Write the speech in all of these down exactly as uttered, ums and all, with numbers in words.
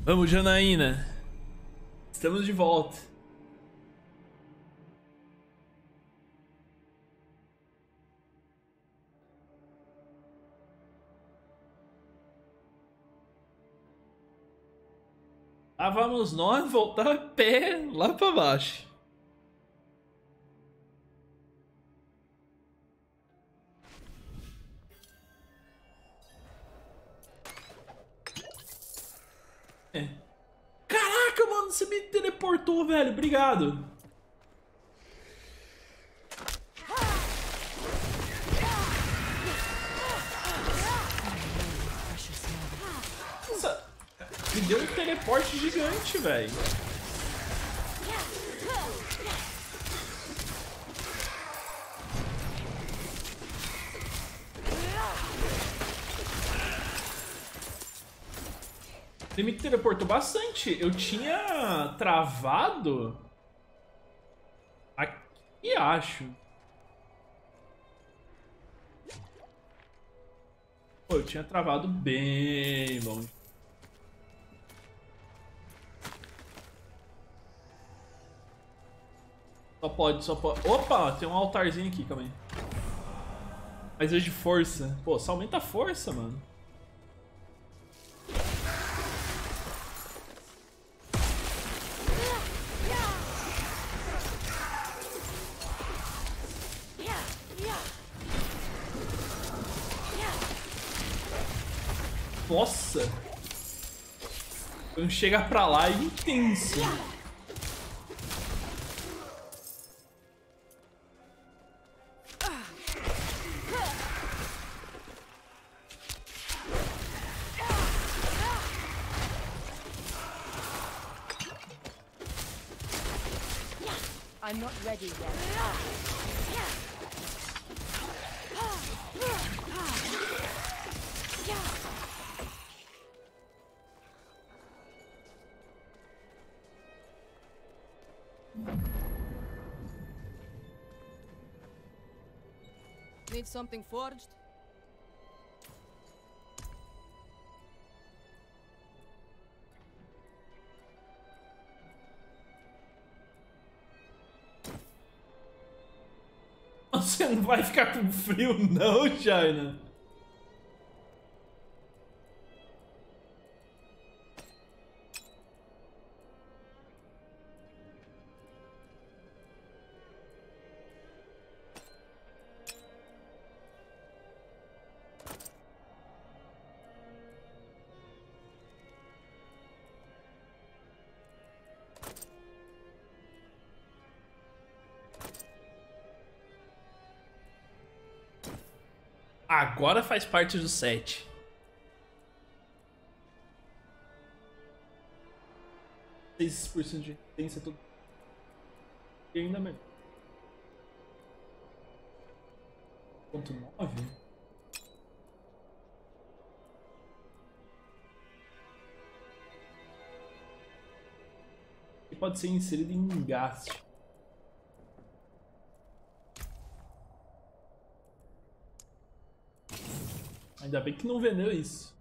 Vamos, Janaína. Estamos de volta. Lá vamos nós voltar a pé lá pra baixo. É. Caraca, mano, você me teleportou, velho. Obrigado. Nossa, me deu um teleporte gigante, velho. Ele me teleportou bastante. Eu tinha travado aqui, acho. Pô, eu tinha travado bem longe. Só pode, só pode. Opa, tem um altarzinho aqui, calma aí. Mas é de força. Pô, só aumenta a força, mano. Nossa! Quando chega pra lá é intenso. I'm not ready yet. Need something forged? Você não vai ficar com frio, não, China. Agora faz parte do set. seis por cento de resistência tudo. E ainda melhor. Ponto nove. E pode ser inserido em engaste. Ainda bem que não vendeu isso.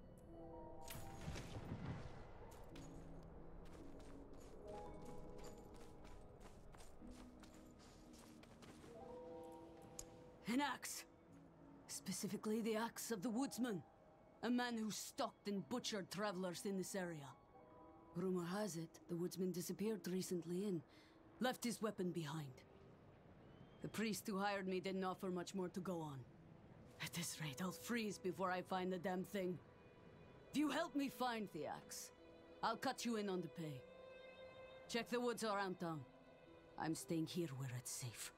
An axe. Specifically the axe of the woodsman. A man who stalked and butchered travelers in this area. Rumor has it, the woodsman disappeared recently and left his weapon behind. The priest who hired me didn't offer much more to go on. At this rate, I'll freeze before I find the damn thing. If you help me find the axe, I'll cut you in on the pay. Check the woods around town. I'm staying here where it's safe.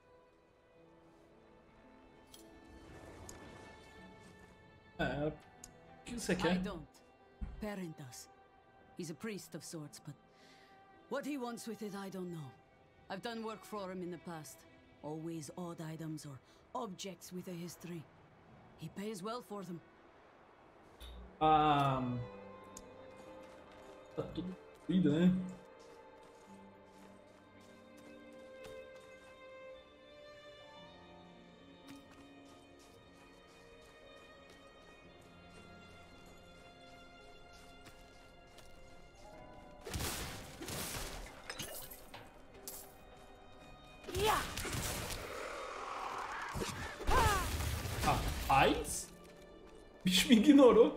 É, o que você I quer? don't. Perrin does. He's a priest of sorts, but what he wants with it, I don't know. I've done work for him in the past. Always odd items or objects with a history. He pays well for them. Ah, tá tudo destruído, né? bicho me ignorou.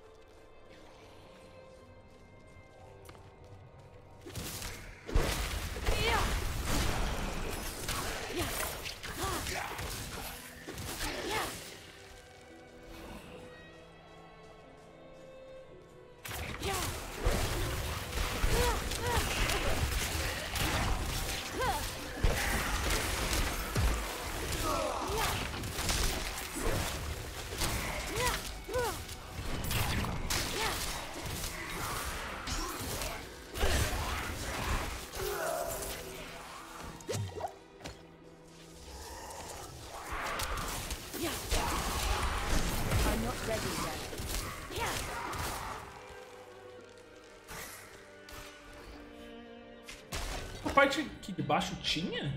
A parte aqui de baixo tinha?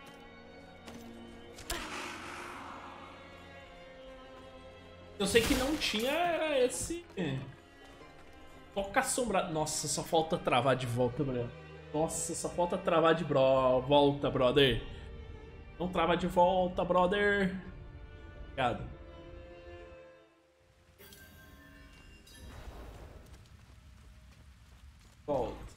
Eu sei que não tinha, era esse... Toca assombrado. Nossa, só falta travar de volta, brother. Nossa, só falta travar de bro... volta, brother. Não trava de volta, brother. Obrigado. Volta.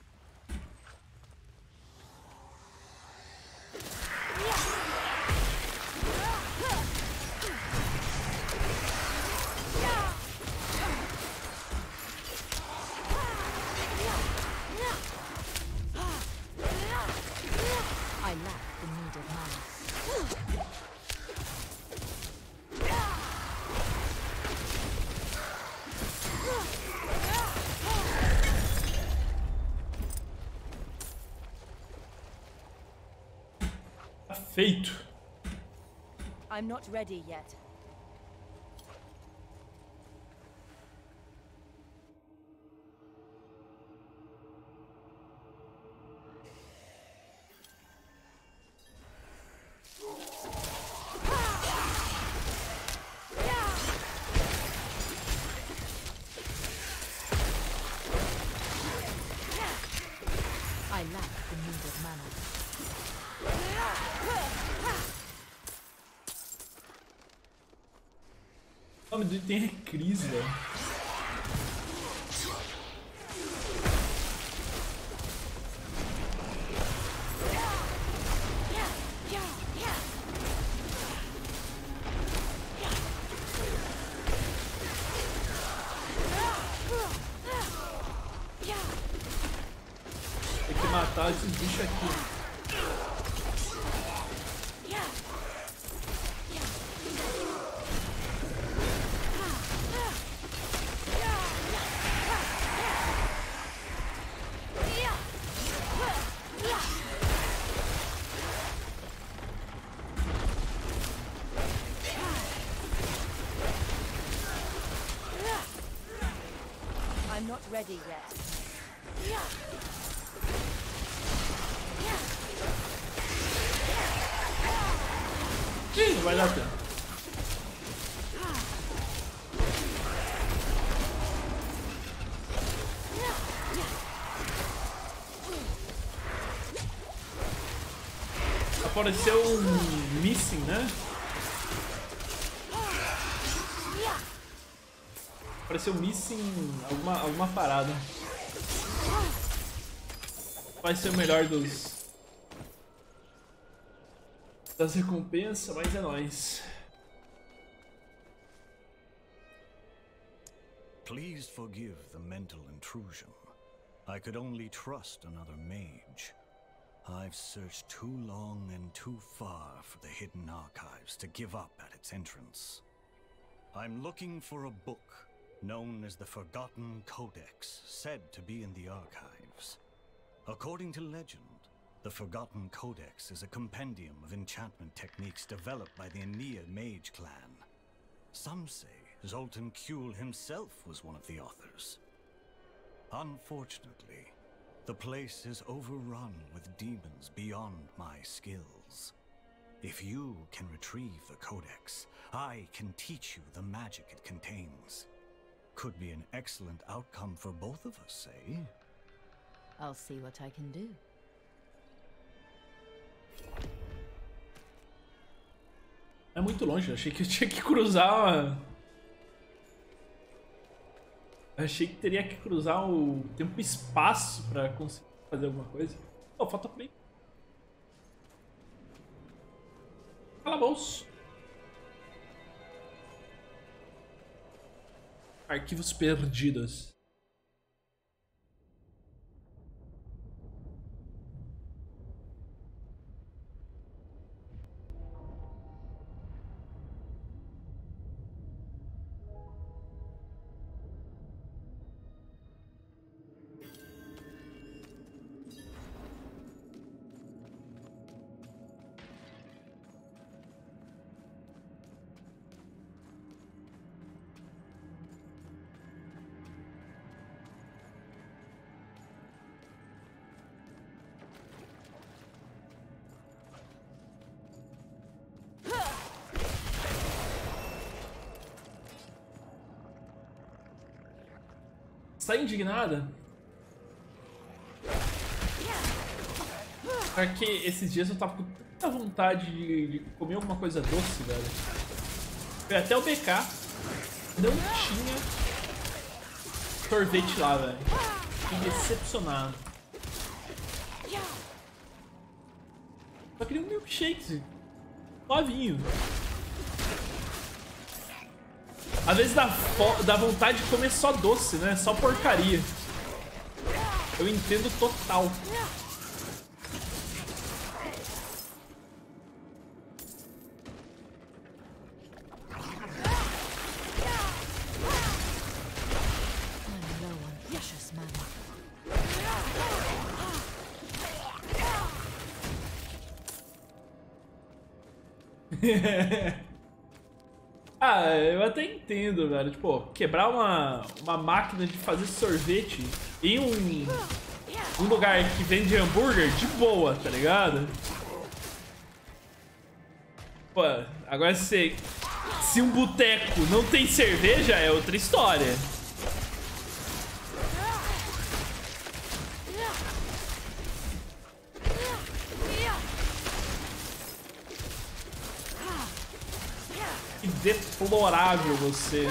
I lack the needed mana. Tá feito. I'm not ready yet. I lack the needed mana. O nome do item é Cris, velho. Tem que matar esses bichos aqui. I'm not ready yet. Ih, não vai dar tempo. Apareceu um missing, né? Apareceu missing alguma, alguma parada. Vai ser o melhor dos das recompensas, mas é nóis. Please forgive the mental intrusion. I could only trust another mage. I've searched too long and too far for the hidden archives to give up at its entrance. I'm looking for a book known as the Forgotten Codex, said to be in the archives. According to legend, the Forgotten Codex is a compendium of enchantment techniques developed by the Aeneid mage clan. Some say Zoltan Kuhl himself was one of the authors. Unfortunately, the place is overrun with demons beyond my skills. If you can retrieve the Codex, I can teach you the magic it contains. Could be an excellent outcome for both of us, eh? I'll see what I can do. É muito longe, eu achei que eu tinha que cruzar. Eu achei que teria que cruzar o tempo e espaço pra conseguir fazer alguma coisa. Oh, falta bem. Calabouço. Arquivos perdidos. Tá indignada? Porque esses dias eu tava com tanta vontade de, de comer alguma coisa doce, velho. Fui até o B K, não tinha sorvete lá, velho. Fiquei decepcionado. Só queria um milkshake novinho. Às vezes dá, dá vontade de comer só doce, né? Só porcaria. Eu entendo total. Ah, eu até entendo, velho. Tipo, quebrar uma, uma máquina de fazer sorvete em um, um lugar que vende hambúrguer de boa, tá ligado? Pô, agora se, se um boteco não tem cerveja, é outra história. Que deplorável você.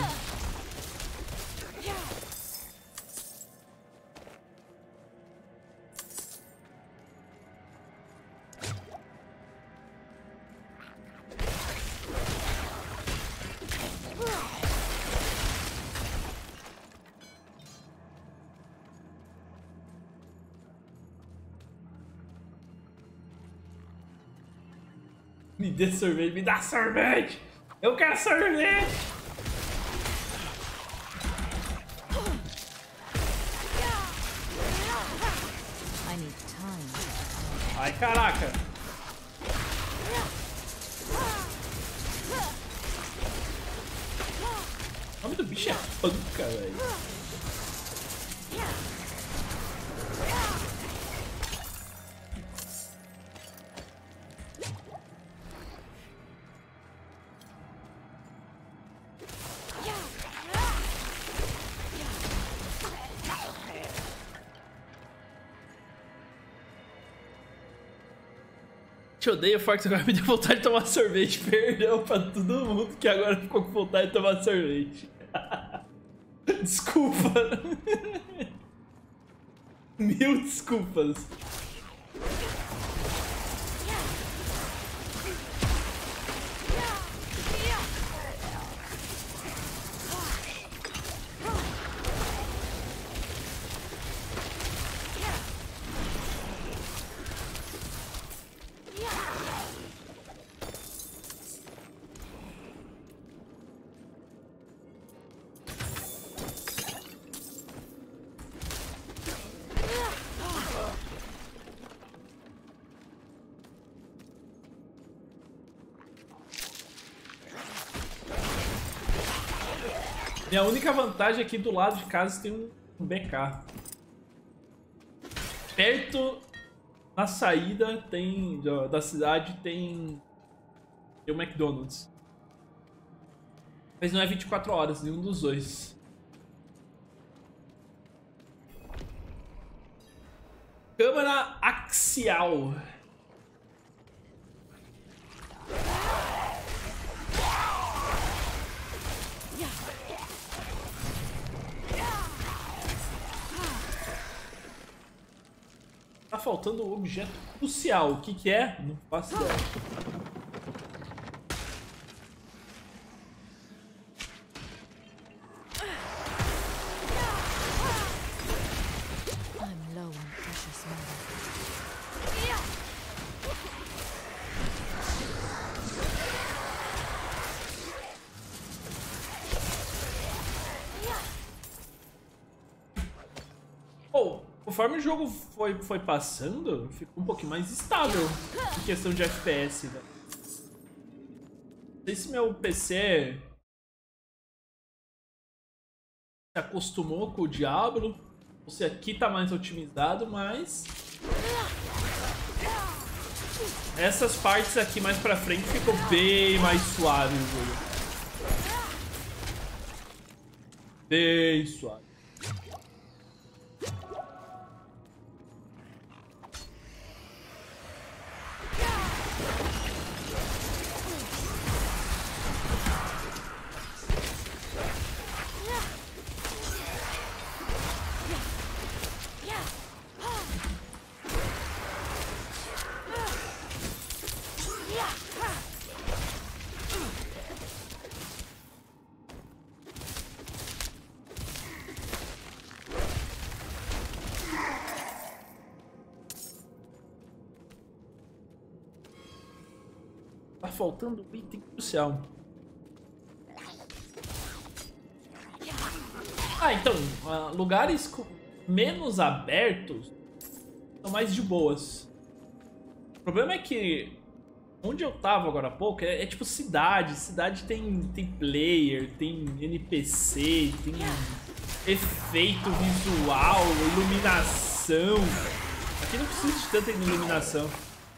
Me dê sorvete, me dá sorvete! Eu quero sorvete! Ai, caraca! O nome do bicho é panca, velho. Te odeio, Fox, agora me deu vontade de tomar sorvete. Perdão pra todo mundo que agora ficou com vontade de tomar sorvete. Desculpa. Mil desculpas. Minha única vantagem aqui do lado de casa tem um B K. Perto na saída tem da cidade tem, tem o McDonald's. Mas não é vinte e quatro horas, nenhum dos dois. Câmara axial. Tá faltando um objeto crucial. O que que é? Não faço ideia. I'm low on precious mana. Pô, conforme o jogo foi, foi passando, ficou um pouquinho mais estável em questão de F P S, velho. Não sei se meu P C se acostumou com o Diablo, ou se aqui tá mais otimizado, mas essas partes aqui mais pra frente ficou bem mais suave o jogo. Bem suave. Tá faltando um item crucial. Ah, então, uh, lugares com menos abertos são mais de boas. O problema é que onde eu tava agora há pouco é, é tipo cidade. Cidade tem, tem player, tem N P C, tem efeito visual, iluminação. Aqui não precisa de tanta iluminação.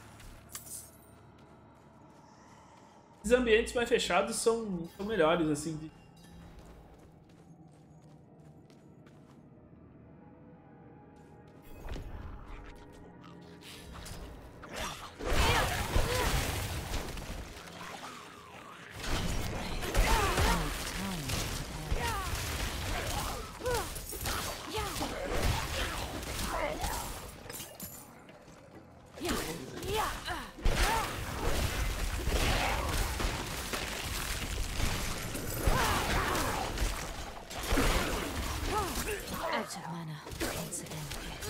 Os ambientes mais fechados são, são melhores, assim. De... Out of mana once again.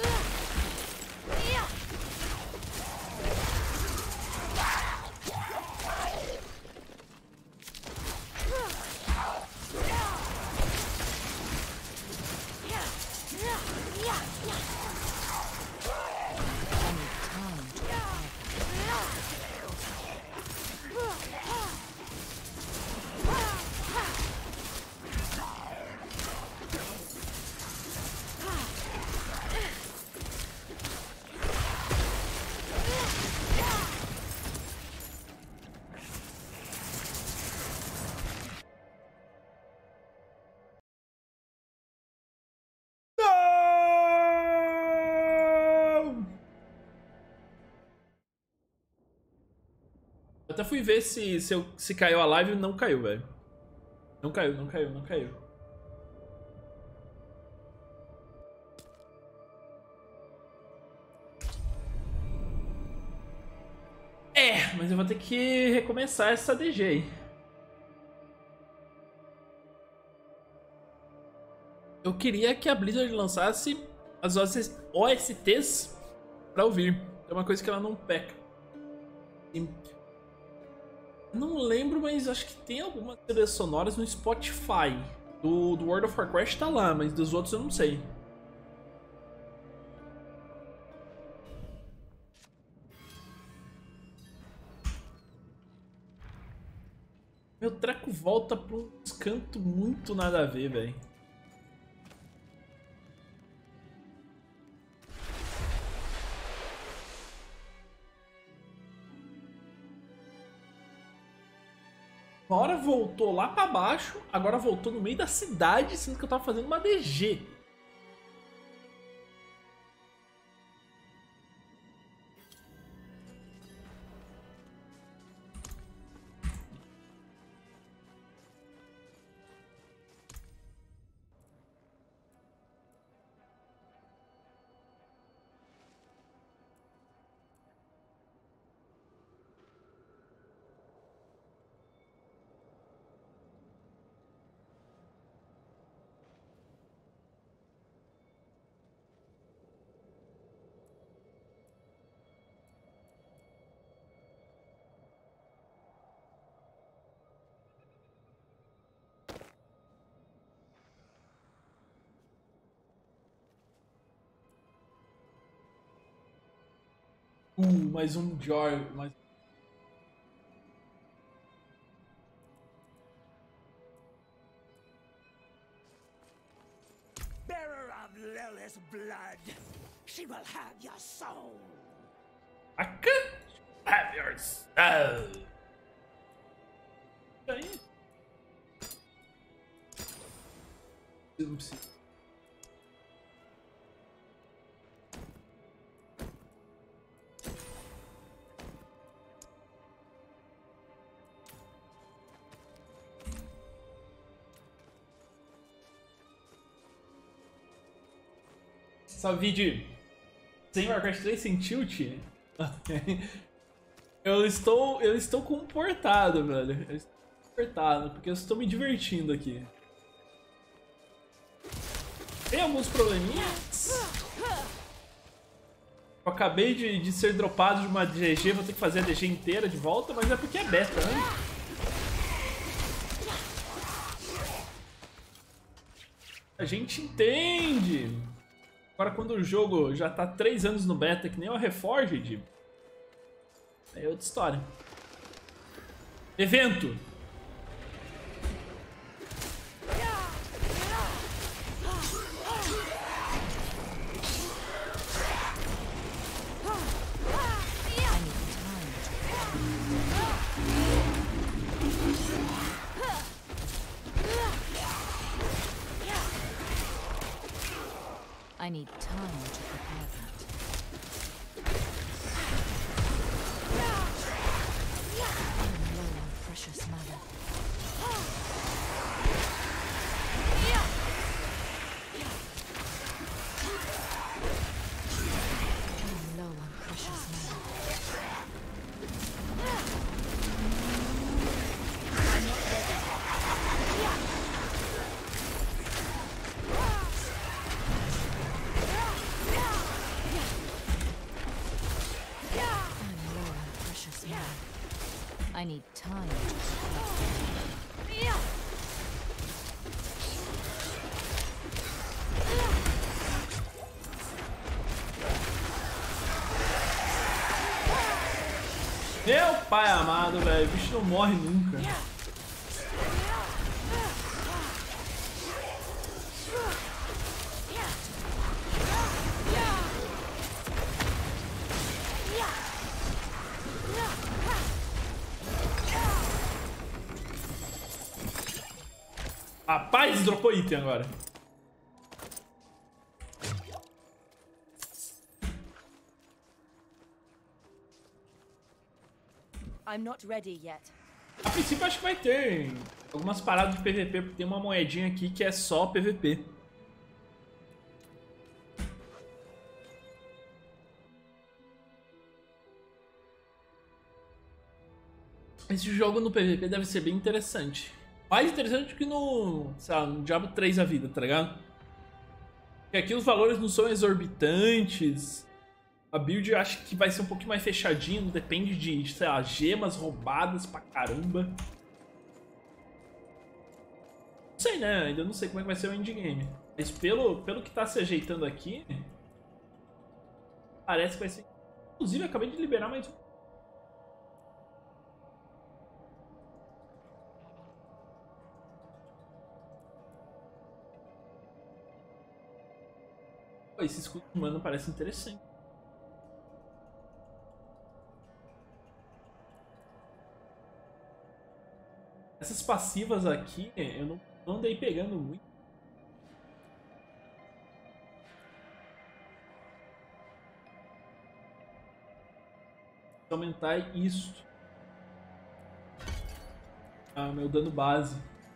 Eu até fui ver se, se, eu, se caiu a live e não caiu, velho. Não caiu, não caiu, não caiu. É, mas eu vou ter que recomeçar essa D G aí. Eu queria que a Blizzard lançasse as O S Ts pra ouvir. É uma coisa que ela não peca. Sim. Não lembro, mas acho que tem algumas trilhas sonoras no Spotify. Do, do World of Warcraft tá lá, mas dos outros eu não sei. Meu treco volta pra um canto muito nada a ver, velho. Uma hora voltou lá pra baixo, agora voltou no meio da cidade, sendo que eu tava fazendo uma D G. Uh, mais um Jor, mais... Bearer of Lilith's blood, she will have your soul. I could have your soul. Aí. Ups. Salve de sem Warcraft três sem tilt? Eu estou, eu estou comportado, velho. Eu estou comportado, porque eu estou me divertindo aqui. Tem alguns probleminhas. Eu acabei de, de ser dropado de uma D G, vou ter que fazer a D G inteira de volta, mas é porque é beta, né? A gente entende. Agora quando o jogo já tá três anos no beta, que nem o Reforged, é outra história. Evento. I need time to prepare that. I'm low on precious mana. I'm low on precious mana. I need time to prepare. Meu pai amado, velho. O bicho não morre nunca. Rapaz, dropou item agora. I'm not ready yet. A princípio acho que vai ter algumas paradas de P V P, porque tem uma moedinha aqui que é só P V P. Esse jogo no P V P deve ser bem interessante. Mais interessante que no, sei lá, no Diablo três a vida, tá ligado? Porque aqui os valores não são exorbitantes. A build eu acho que vai ser um pouquinho mais fechadinho, depende de, sei lá, gemas roubadas pra caramba. Não sei, né? Ainda não sei como é que vai ser o endgame. Mas pelo, pelo que tá se ajeitando aqui, parece que vai ser... Inclusive, eu acabei de liberar mais um. Esse escudo humano parece interessante. Essas passivas aqui, eu não, não andei pegando muito. Vou aumentar isso. Ah, meu dano base.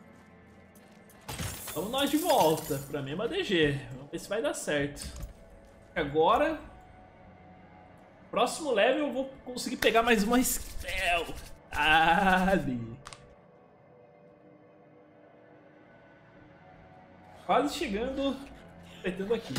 Vamos nós de volta pra mesma D G. Vamos ver se vai dar certo. Agora, próximo level eu vou conseguir pegar mais uma spell. Ali. Quase chegando, apertando aqui.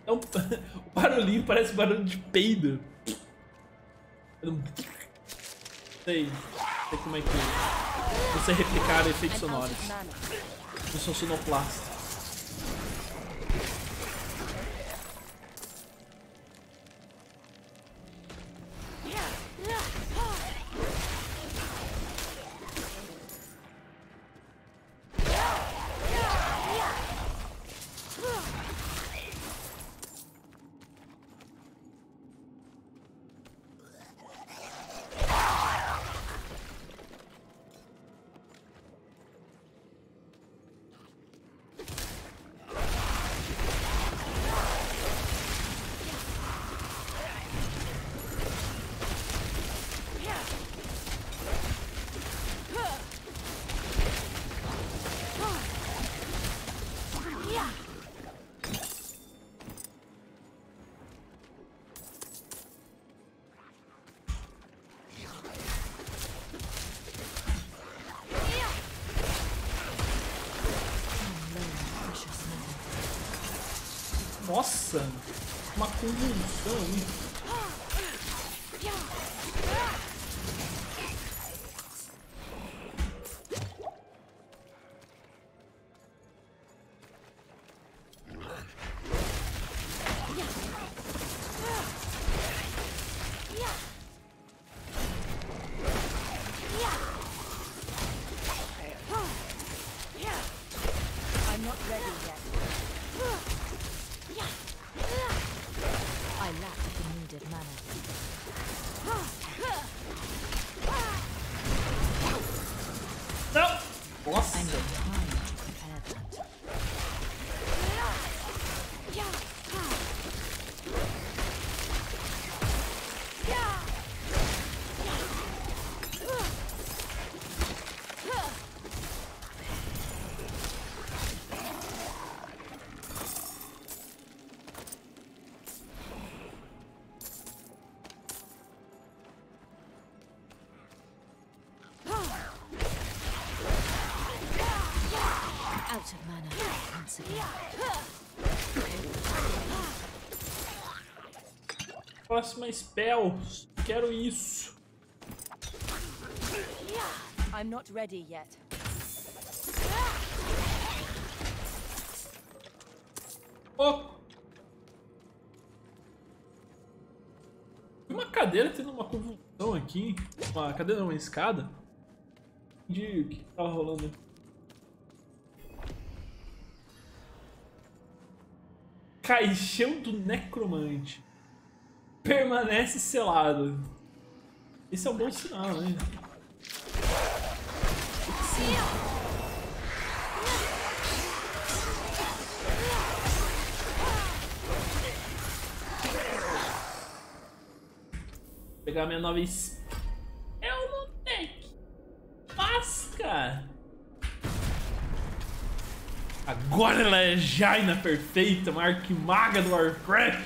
É um... O barulhinho parece barulho de peido. Sei, sei como é que você replicar efeitos sonoros. Eu sou sonoplasta. Nossa, uma convulsão ali. Out of mana once again. Próxima spell. Quero isso. I'm not ready yet. Oh. Uma cadeira tendo uma convulsão aqui. Uma cadeira, uma escada. De o que tava rolando? Caixão do Necromante. Permanece selado. Esse é um bom sinal, né? Vou pegar minha nova Spelltech. Pasca. Agora ela é Jaina perfeita, uma arquimaga do Warcraft.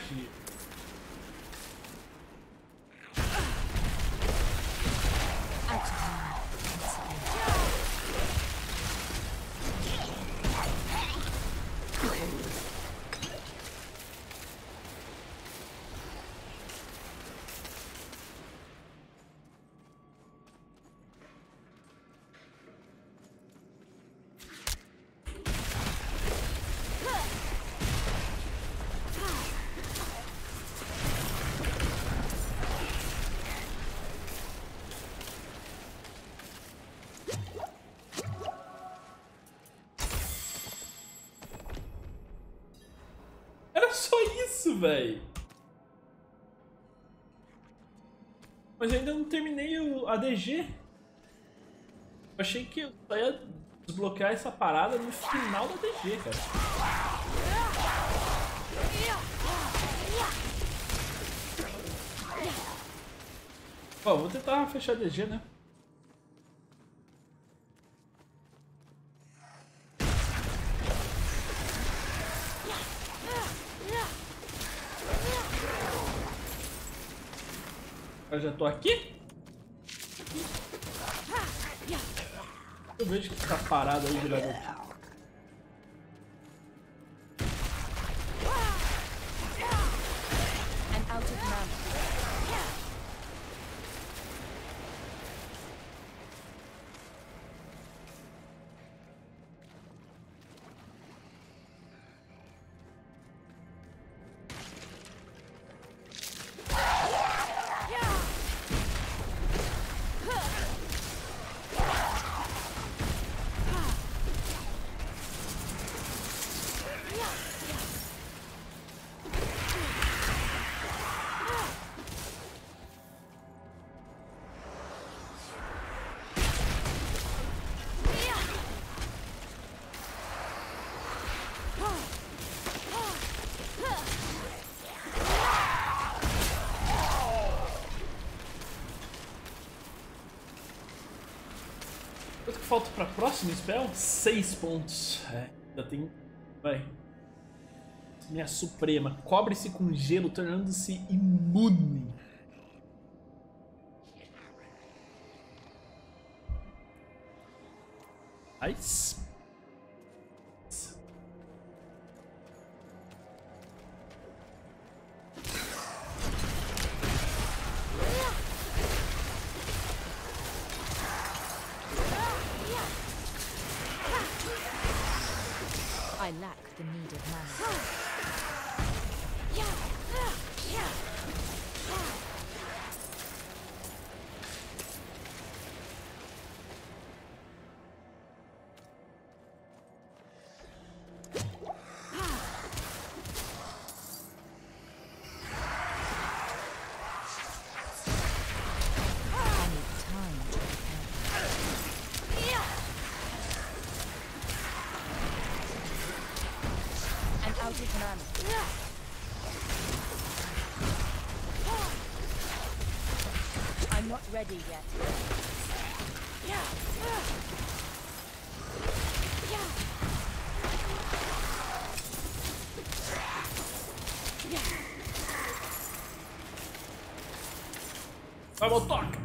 Véi. Mas eu ainda não terminei o A D G. Eu achei que eu só ia desbloquear essa parada no final do A D G, cara. Ó, vou tentar fechar a D G, né? Eu já tô aqui? Eu vejo que tá parado aí, virador. Quanto que falta pra próximo spell? Seis pontos. É, ainda tem... Vai. Minha suprema. Cobre-se com gelo, tornando-se imune. Nice. I lack the needed mana. I'm not ready yet. Vamos, toca!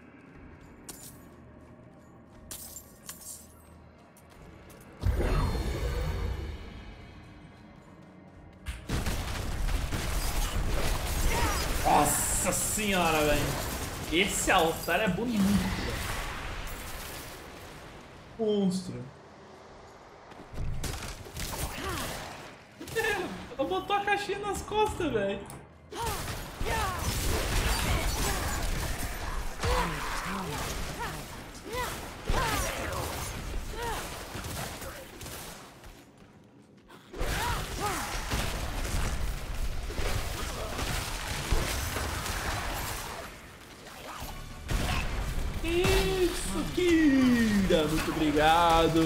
Nossa senhora, velho! Esse altar é bonito, velho. Monstro. Ela botou a caixinha nas costas, velho. Isso, Kira! Muito obrigado!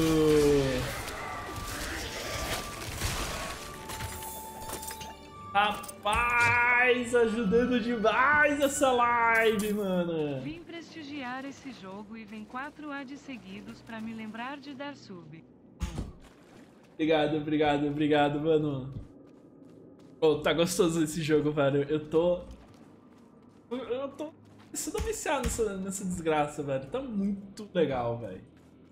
Rapaz, ajudando demais essa live, mano! Vim prestigiar esse jogo e vem quatro A D seguidos pra me lembrar de dar sub. Obrigado, obrigado, obrigado, mano. Oh, tá gostoso esse jogo, velho. Eu tô... Eu tô... Isso não viciado nessa, nessa desgraça, velho. Tá muito legal, velho.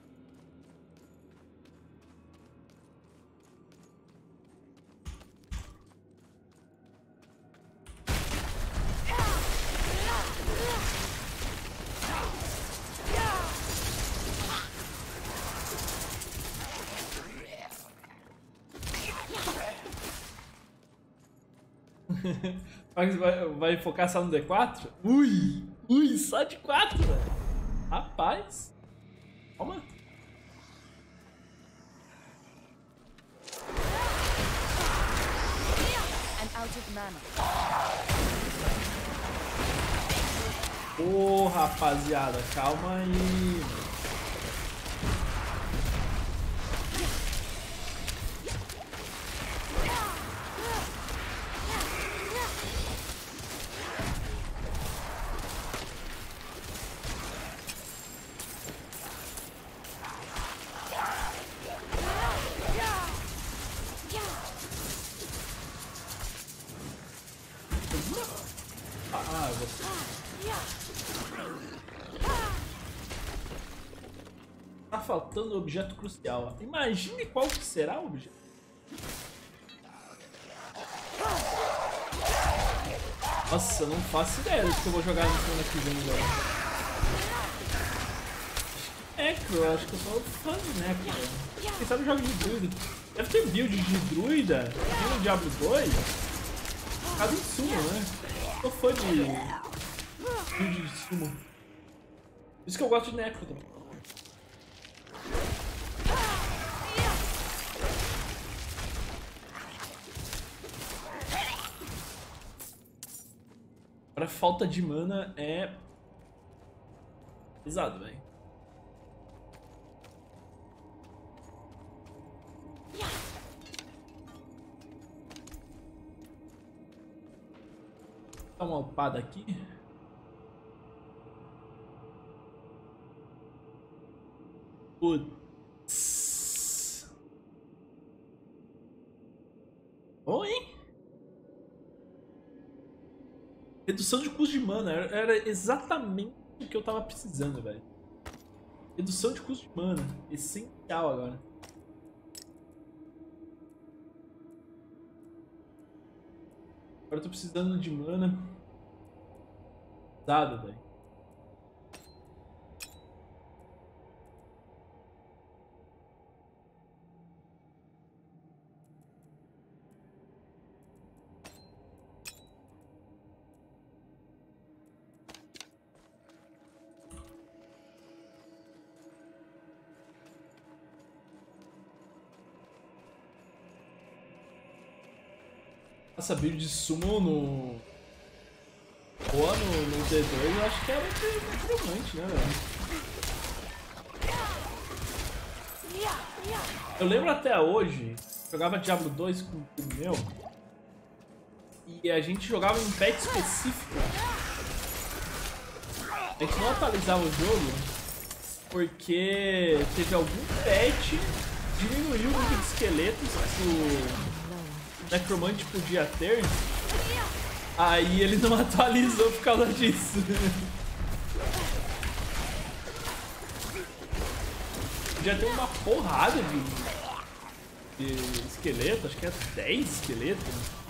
Vai, vai focar só no D quatro? Ui! Ui, só de quatro, velho! Rapaz! Calma! I'm out of mana. Ô, oh, rapaziada, calma aí! Ah, você... Tá faltando objeto crucial. Imagine qual que será o objeto. Nossa, eu não faço ideia do que eu vou jogar no semana que vem, velho. Necro, eu acho que eu sou fã de Necro, velho. Quem sabe joga de druida. Deve ter build de druida aqui no Diablo dois. Caso em sumo, né? Eu sou fã de build de sumo. Por isso que eu gosto de Necro também. Agora falta de mana é pesado, velho. Dá uma upada aqui. Putz. Bom, hein? Redução de custo de mana. Era, era exatamente o que eu tava precisando, velho. Redução de custo de mana. Essencial agora. Agora eu tô precisando de mana. Dado, velho. Essa build de summon no... Ou no, no D dois, eu acho que era de necromante, né, velho? Eu lembro até hoje, jogava Diablo dois com o meu, e a gente jogava em patch específico. A gente não atualizava o jogo, porque teve algum patch, diminuiu o número de esqueletos que o necromante podia ter, aí ele não atualizou por causa disso. Podia ter uma porrada de, de esqueleto, acho que é dez esqueletos.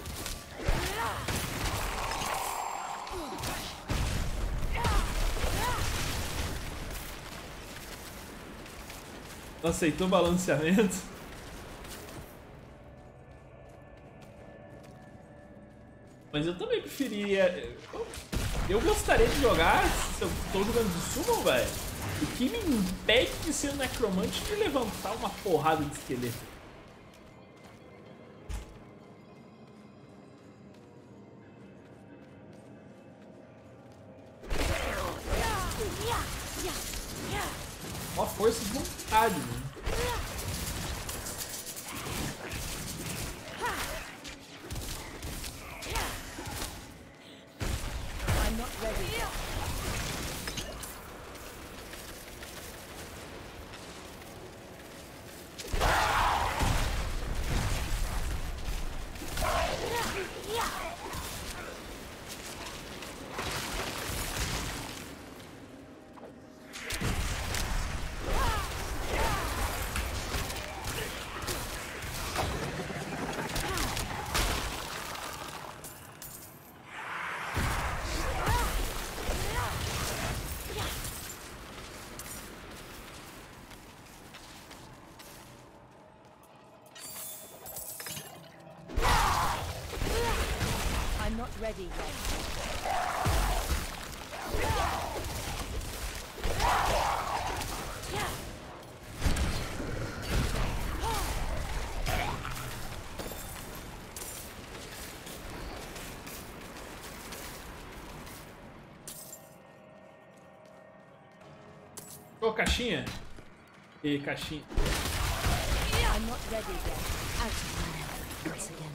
Não aceitou balanceamento? Mas eu também preferia... Eu gostaria de jogar, se eu tô jogando de summon, velho, o que me impede de ser um necromante de levantar uma porrada de esqueleto? Uma força de vontade, mano. Ready yet. Ô, caixinha. E caixinha. I'm not ready yet. Out of mana once again.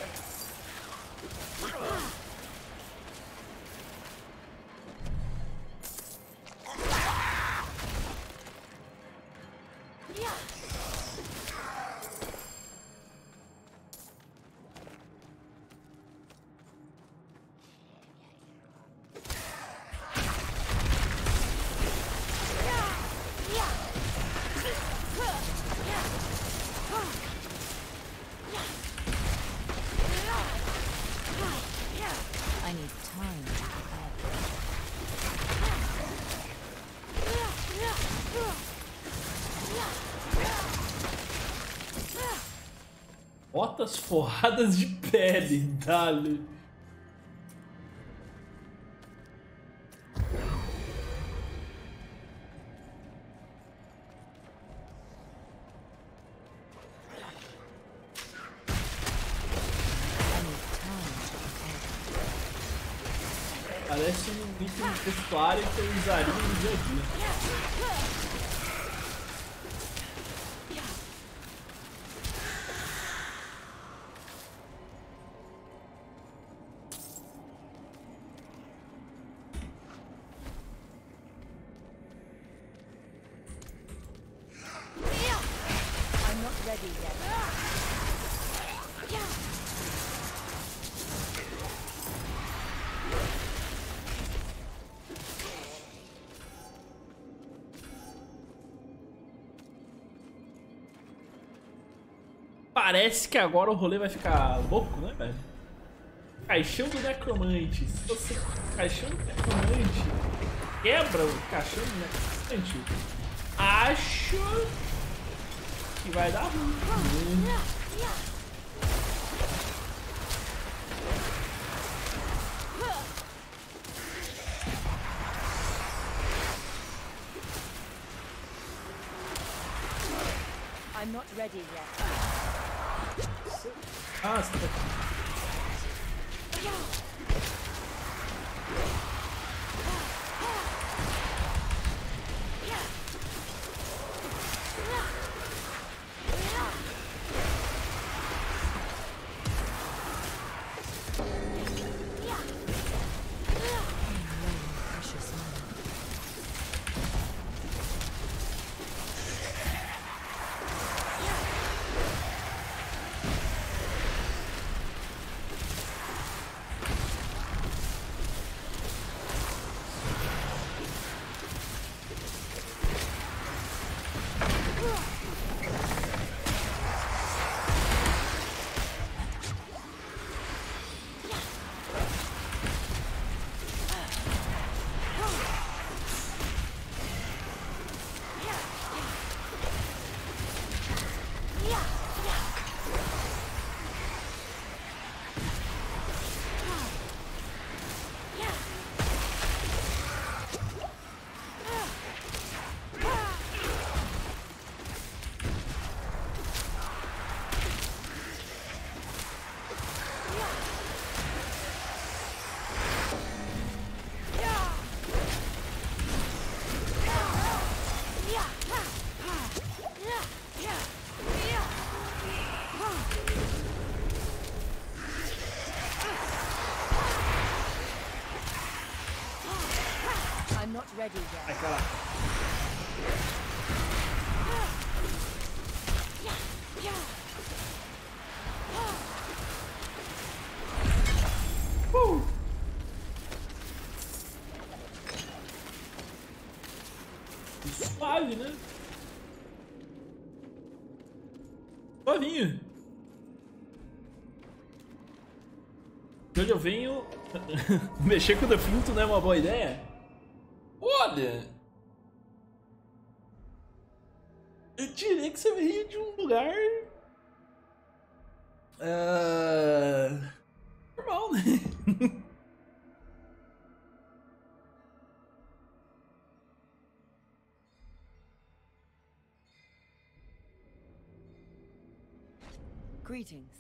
I need time to prepare. Botas forradas de pele, dale. Parece um item de vestuário que eu usaria no dia a dia. ready yet. Parece que agora o rolê vai ficar louco, né, velho? Caixão do necromante. Se você... Caixão do necromante quebra o caixão do necromante, acho que vai dar ruim. I'm not ready yet. Ah, você tá... I'm not ready yet. Ai, cara. Uh! Suave, né? Suavinho. De onde eu venho, mexer com o defunto não é uma boa ideia? Olha, eu diria que você veio de um lugar uh... normal, né? Greetings.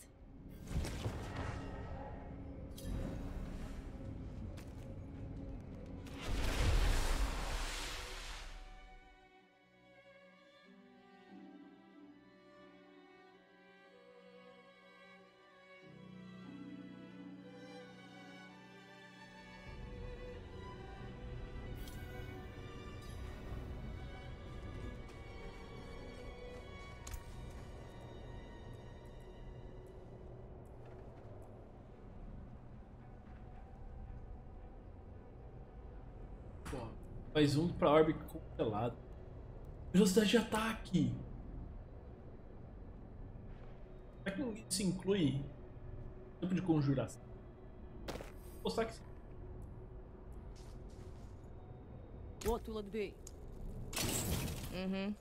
Faz um pra orbe congelado. Velocidade de ataque. Será que isso inclui tempo de conjuração? Vou postar que sim. What will it be? Mm-hmm.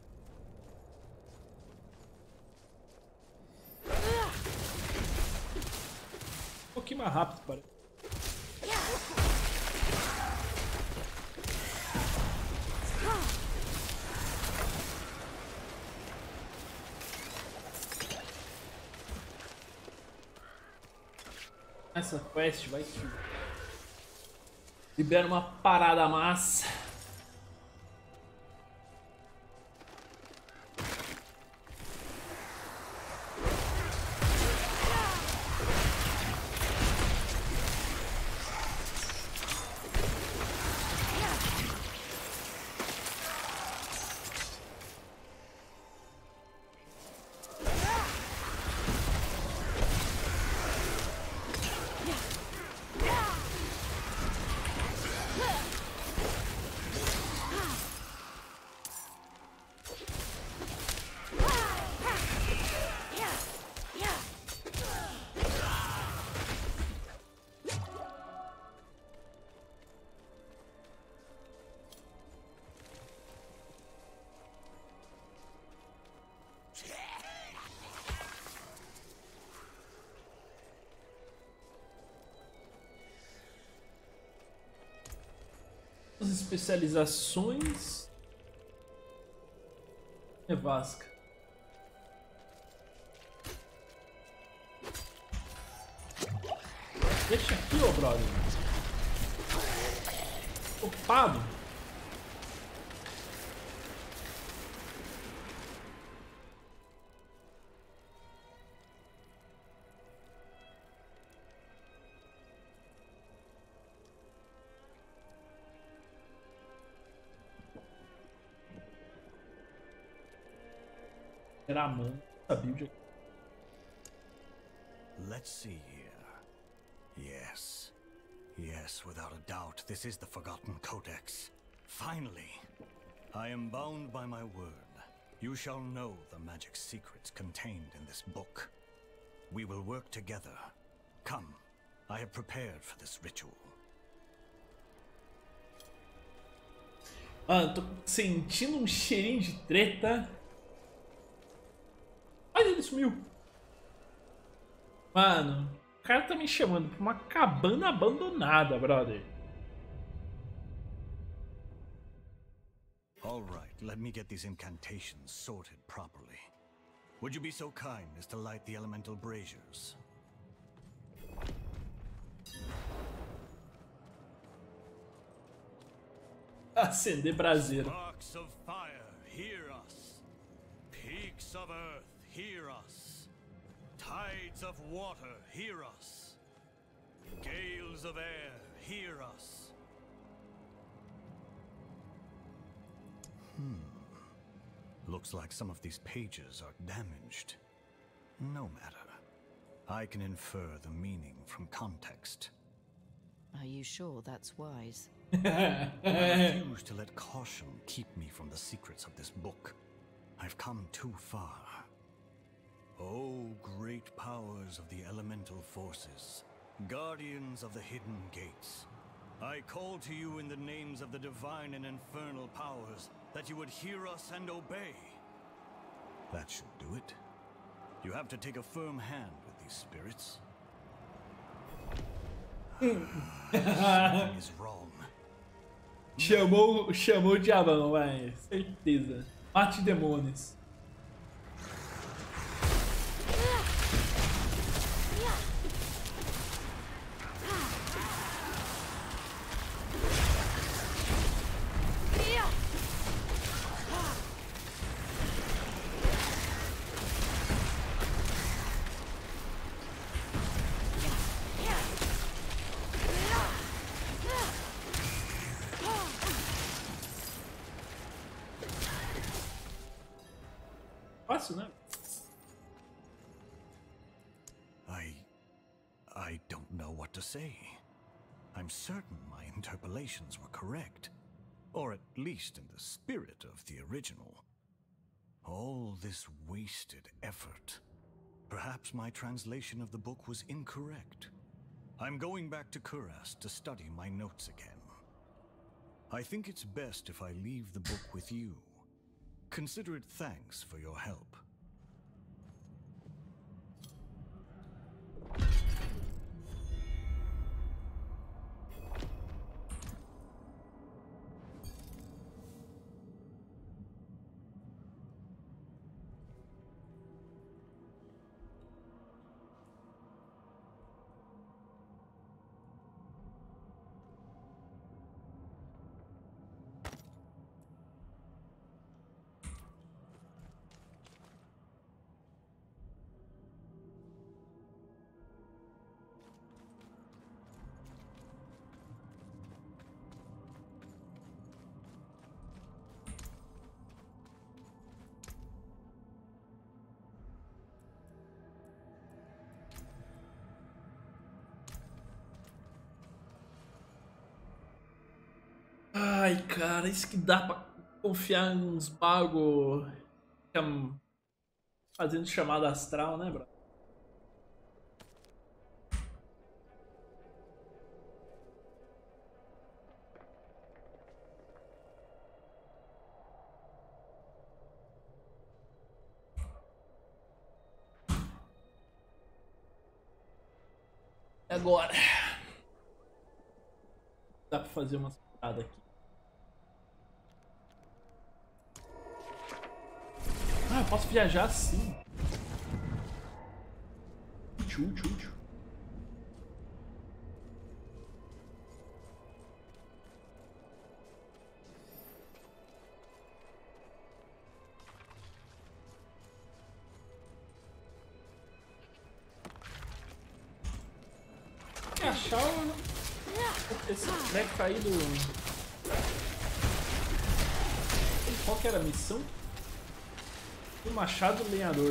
Um pouquinho mais rápido, parece. Essa quest vai que libera uma parada massa. especializações. Nevasca. Deixa aqui, ô brother. Ocupado. Era a mão, sabia onde. Let's see here. Yes. Yes, without a doubt, this is the Forgotten Codex. Finally! I am bound by my word. You shall know the magic secrets contained in this book. We will work together. Come, I have prepared for this ritual. Mano, tô sentindo um cheirinho de treta. Olha, ele sumiu. Mano, o cara tá me chamando pra uma cabana abandonada, brother. All right, let me get these incantations sorted properly. Would you be so kind as to light the elemental braziers? Acender braseiro. Sparks of fire, hear us. Peaks of earth, hear us. Tides of water, hear us. Gales of air, hear us. Hmm. Looks like some of these pages are damaged. No matter. I can infer the meaning from context. Are you sure that's wise? I refuse to let caution keep me from the secrets of this book. I've come too far. Oh, great powers of the elemental forces, guardians of the hidden gates, I call to you in the names of the divine and infernal powers that you would hear us and obey. That should do it. You have to take a firm hand with these spirits. Something is wrong. Chamou, chamou o diabão, vai. Certeza. Mate demônios. Fácil, né? I... I don't know what to say. I'm certain my interpolations were correct. Or at least in the spirit of the original. All this wasted effort. Perhaps my translation of the book was incorrect. I'm going back to Kurast to study my notes again. I think it's best if I leave the book with you. Consider it thanks for your help. Ai, cara, isso que dá pra confiar em uns bagos fazendo chamada astral, né, bro? E agora? Dá pra fazer umas paradas aqui. posso viajar assim. Útil, útil, útil. Achar o... esse treco caído. Qual que era a missão? O machado lenhador.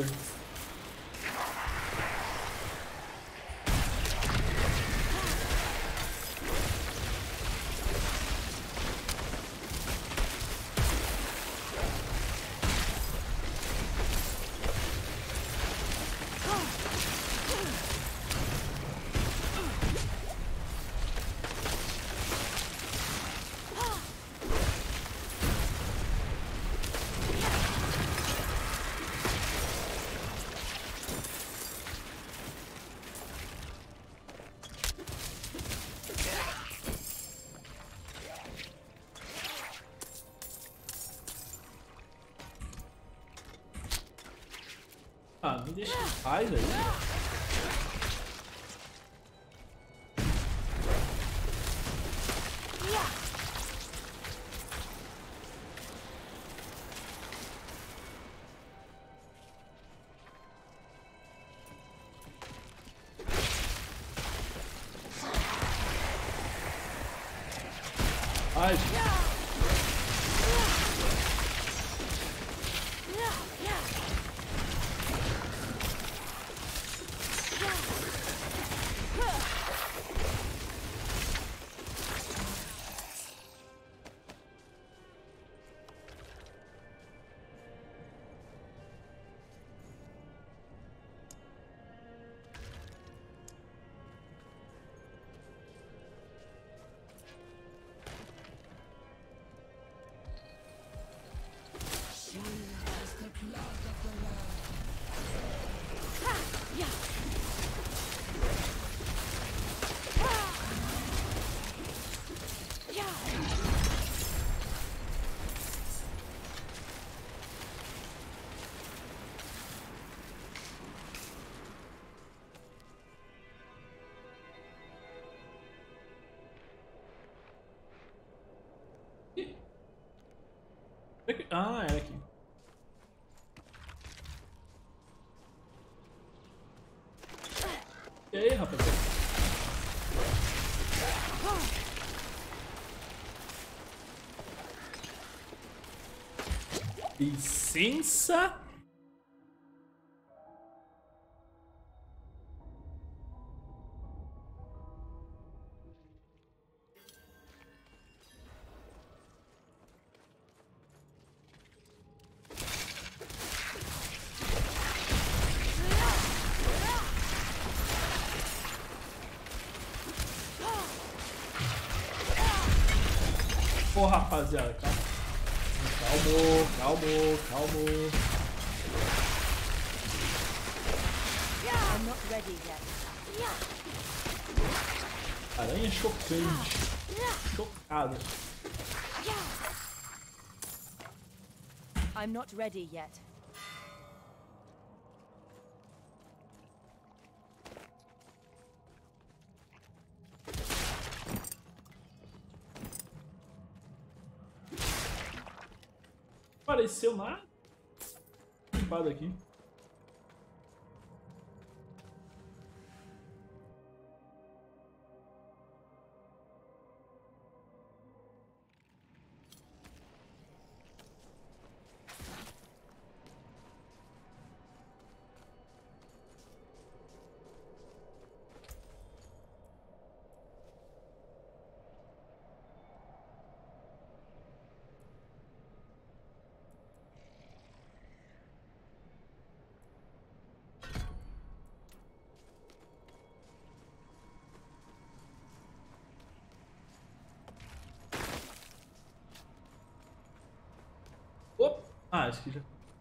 Ah, me deixa em paz aí. Ai, ah, era aqui. E aí, rapaziada? Licença. Pô, rapaziada, calma. Calmo, calmo, calmo. I'm not ready yet. Aranha chocante. Chocada. I'm not ready yet. Apareceu nada. Limpado aqui. Opa! Ah, acho que já.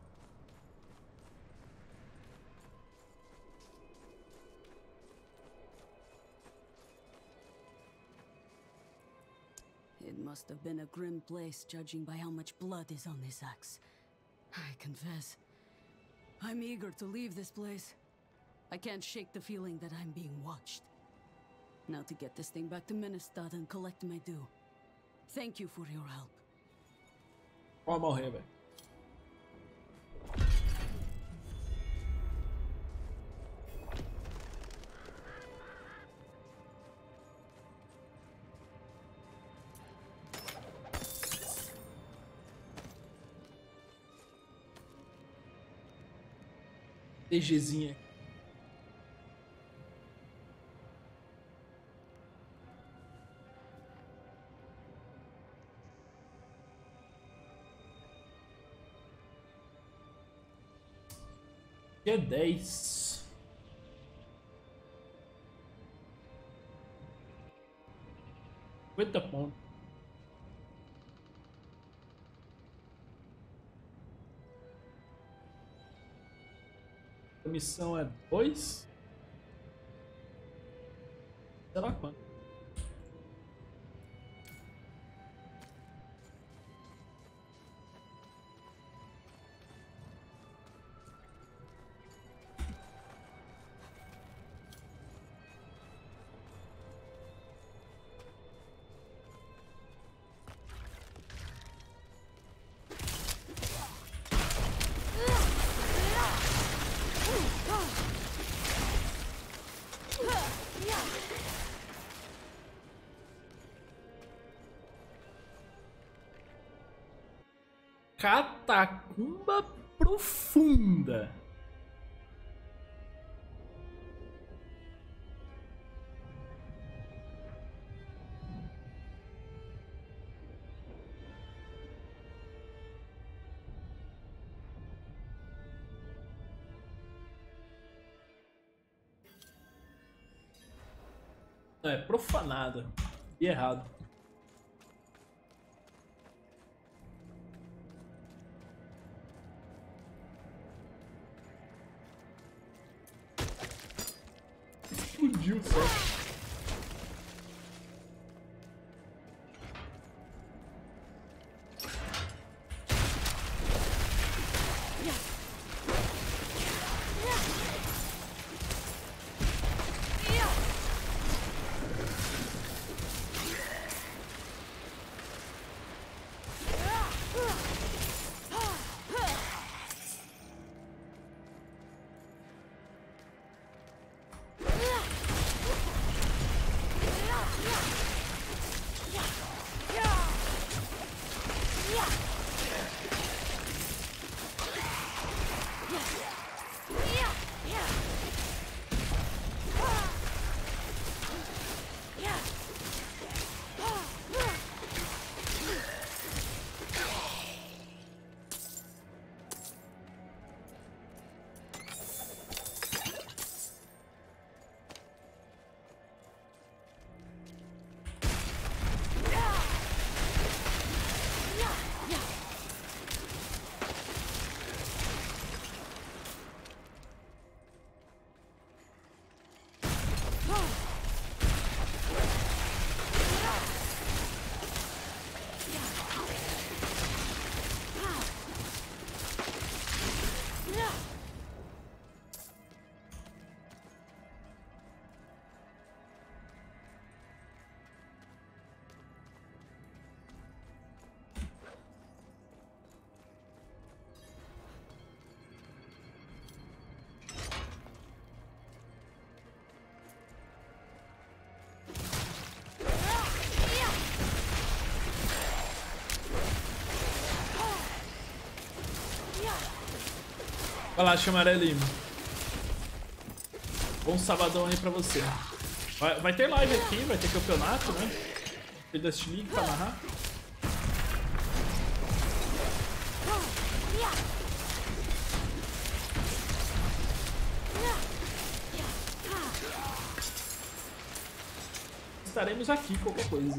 It must have been a grim place, judging by how much blood is on this axe. I confess, I'm eager to leave this place. I can't shake the feeling that I'm being watched. Now to get this thing back to Menestad and collect my due. Thank you for your help. Pode morrer, velho. TGzinha. Dia dez. cinquenta pontos. A missão é dois. Sei lá quanto. Catacumba profunda. É profanada e errado. Explodiu só. Vai lá, Chamarelinho. Bom sabadão aí pra você. Vai, vai ter live aqui, vai ter campeonato, né? Tem Dust League pra amarrar. Estaremos aqui, qualquer coisa.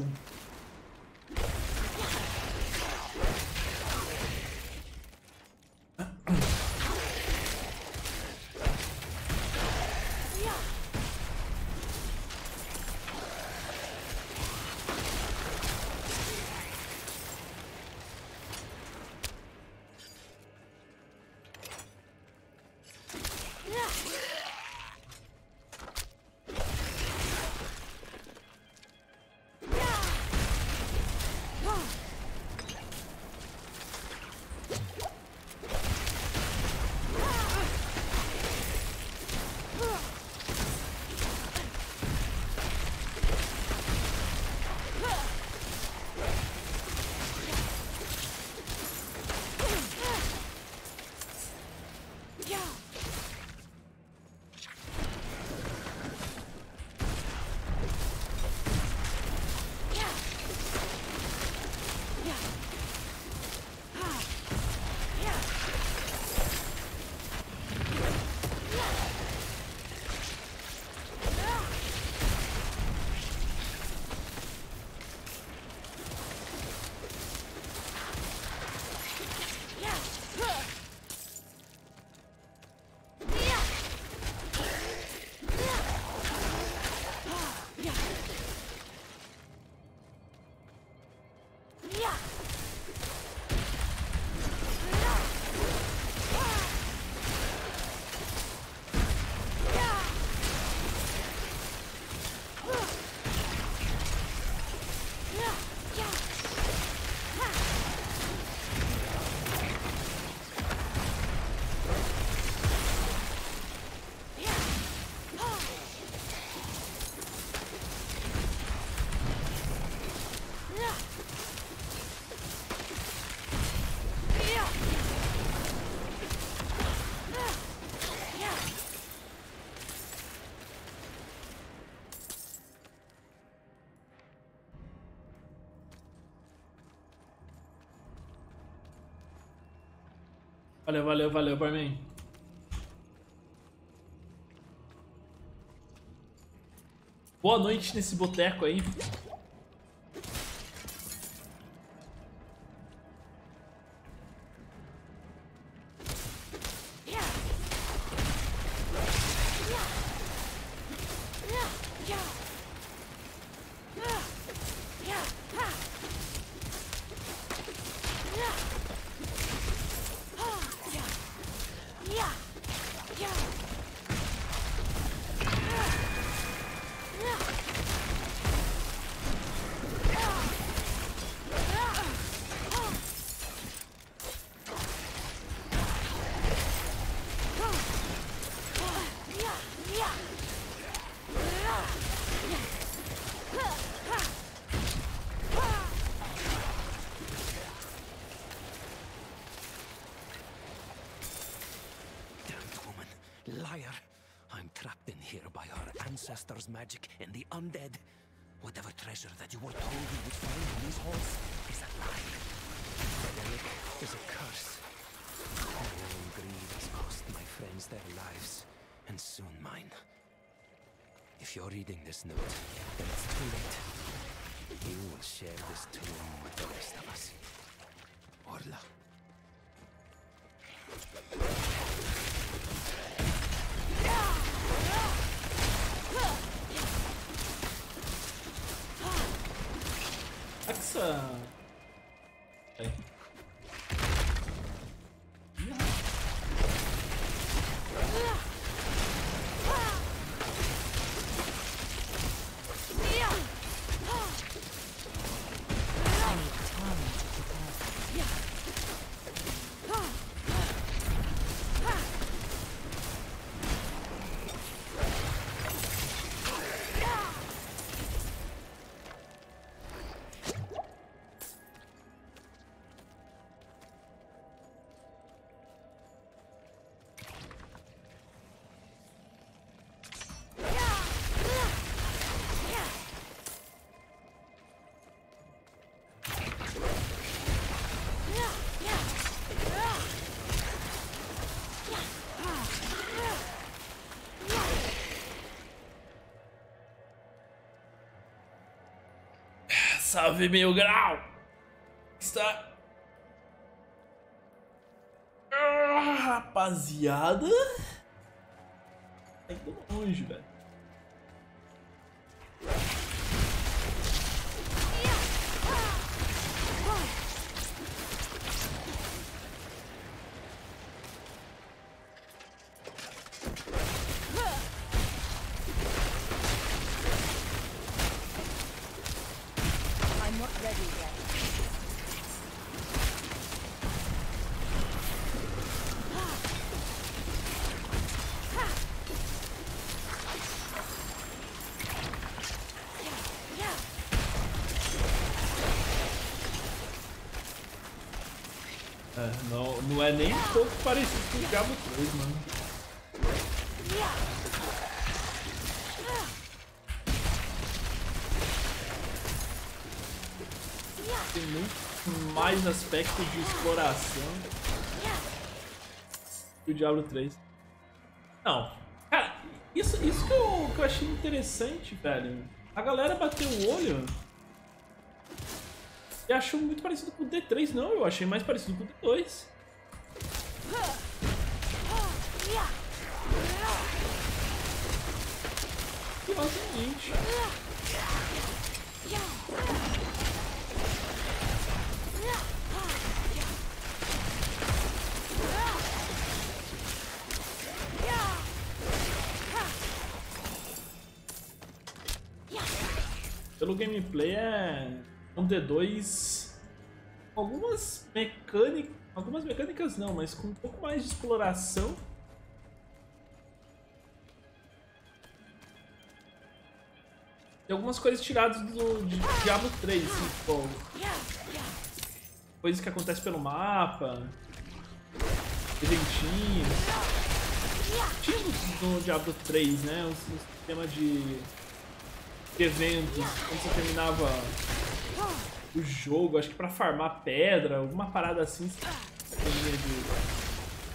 Valeu, valeu, valeu, barman. Boa noite nesse boteco aí. Liar! I'm trapped in here by our ancestors' magic and the undead. Whatever treasure that you were told you would find in these halls is a lie. Frederick is a curse. My own greed has cost my friends their lives, and soon mine. If you're reading this note, then it's too late. You will share this tomb with the rest of us. Orla. Axa. Aí. Salve, Mil Grau! Está... Ah, rapaziada... Tá indo longe, velho. É, não, não é nem um pouco parecido com o Diablo três, mano. Tem muito mais aspectos de exploração que o Diablo três. Não, cara, isso, isso que, eu, que eu achei interessante, velho. A galera bateu o olho e achou muito parecido com o D três. Não, eu achei mais parecido com o D dois. Curiosamente. Pelo gameplay é um D dois com algumas mecânicas, algumas mecânicas não, mas com um pouco mais de exploração. Tem algumas coisas tiradas do de Diablo três, assim, tipo, coisas que acontecem pelo mapa, eventinhos. Tinha no, no Diablo três, né, o, o sistema de eventos, quando você terminava o jogo, acho que pra farmar pedra, alguma parada assim, de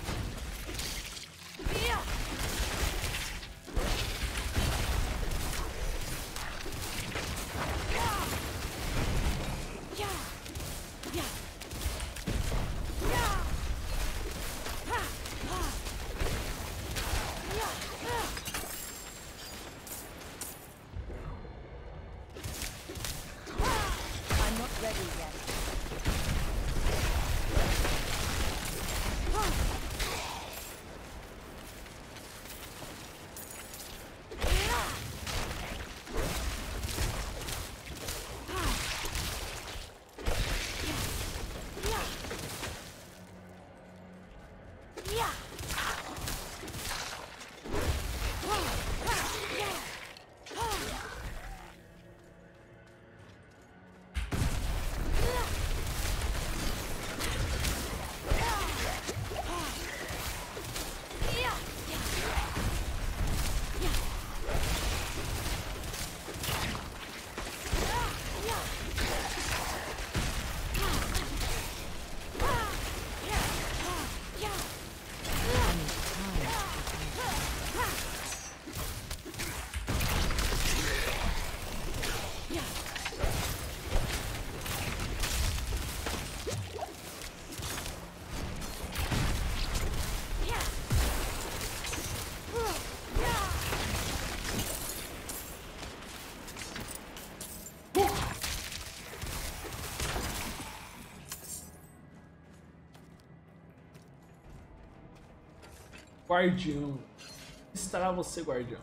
Guardião. Estará você, guardião?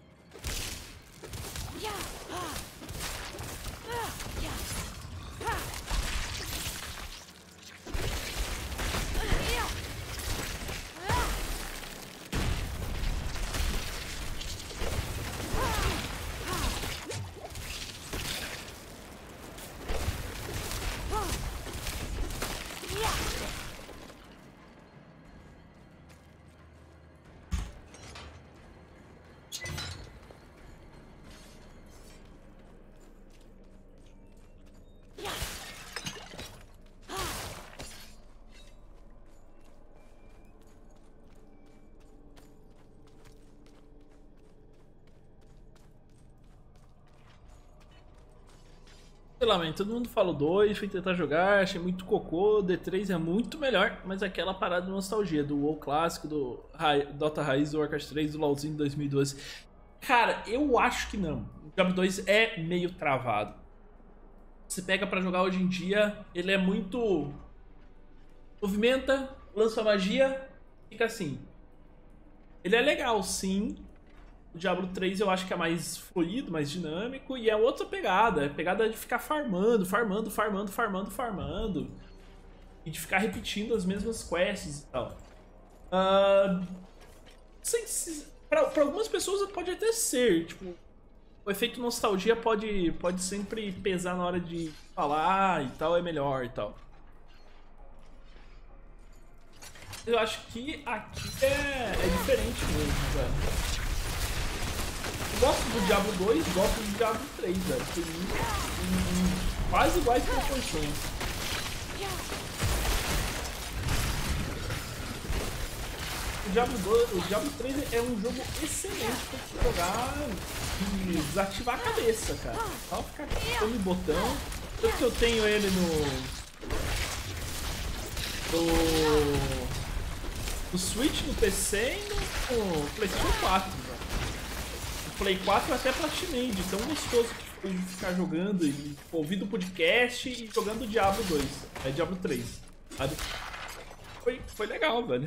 Sei lá, man, todo mundo fala o dois, fui tentar jogar, achei muito cocô, D três é muito melhor, mas aquela parada de nostalgia do WoW clássico, do Ra Dota Raiz, do Warcraft três, do LoLzinho de dois mil e doze. Cara, eu acho que não. O Diablo dois é meio travado. Você pega pra jogar hoje em dia, ele é muito... movimenta, lança magia, fica assim. Ele é legal, sim. O Diablo três eu acho que é mais fluido, mais dinâmico, e é outra pegada, é pegada de ficar farmando, farmando, farmando, farmando, farmando, e de ficar repetindo as mesmas quests e tal. Uh, para algumas pessoas pode até ser, tipo, o efeito nostalgia pode, pode sempre pesar na hora de falar e tal, é melhor e tal. Eu acho que aqui é, é diferente mesmo, velho. Eu gosto do Diablo dois, gosto do Diablo três, velho. Tem um, um, quase iguais proporções. O Diablo, dois, o Diablo três é um jogo excelente pra você jogar e desativar a cabeça, cara. Só ficar clicando em botão. Tanto que eu tenho ele no... no... no Switch, no P C e no, no PlayStation quatro, velho. Play quatro eu até platinei, de tão gostoso que foi ficar jogando e tipo, ouvindo podcast e jogando Diablo dois, é Diablo três, sabe? Foi, foi legal, velho.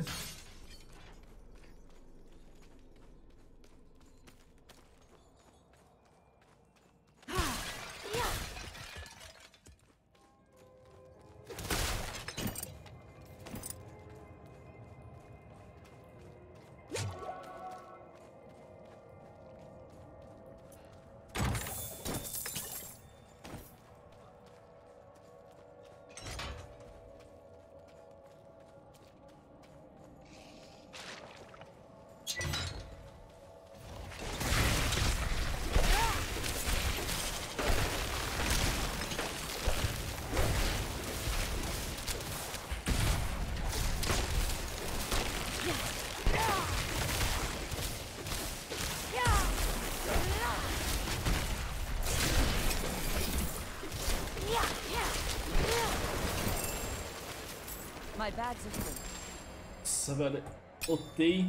My bags are full. Nossa, velho. Botei.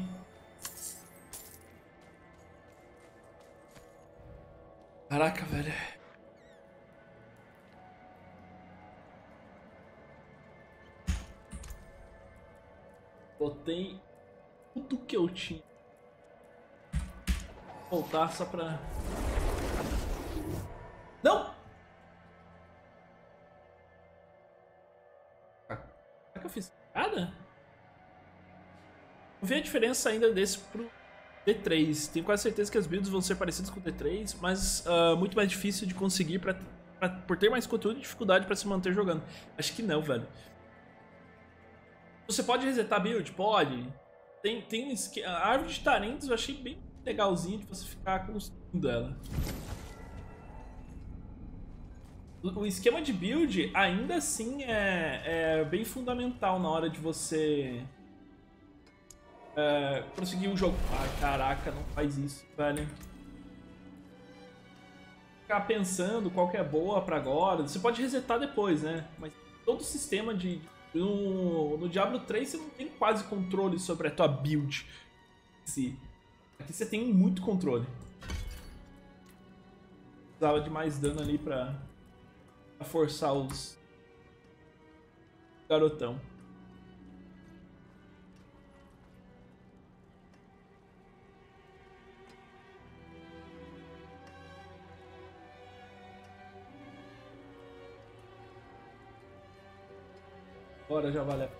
Caraca, velho. Botei tudo que eu tinha. Vou voltar só pra... Não! Será que eu fiz nada? Não vi a diferença ainda desse pro D três. Tenho quase certeza que as builds vão ser parecidas com o D três, mas uh, muito mais difícil de conseguir pra, pra, por ter mais conteúdo e dificuldade pra se manter jogando. Acho que não, velho. Você pode resetar a build? Pode. Tem, tem um esquema... A árvore de talentos eu achei bem legalzinho de você ficar construindo ela. O esquema de build ainda assim é, é bem fundamental na hora de você é, prosseguir o jogo. Ai, caraca, não faz isso, velho. Ficar pensando qual que é boa pra agora. Você pode resetar depois, né? Mas todo o sistema de... No, no Diablo três você não tem quase controle sobre a tua build. Aqui você tem muito controle. Precisava de mais dano ali pra... a forçar os garotão. Agora já valeu.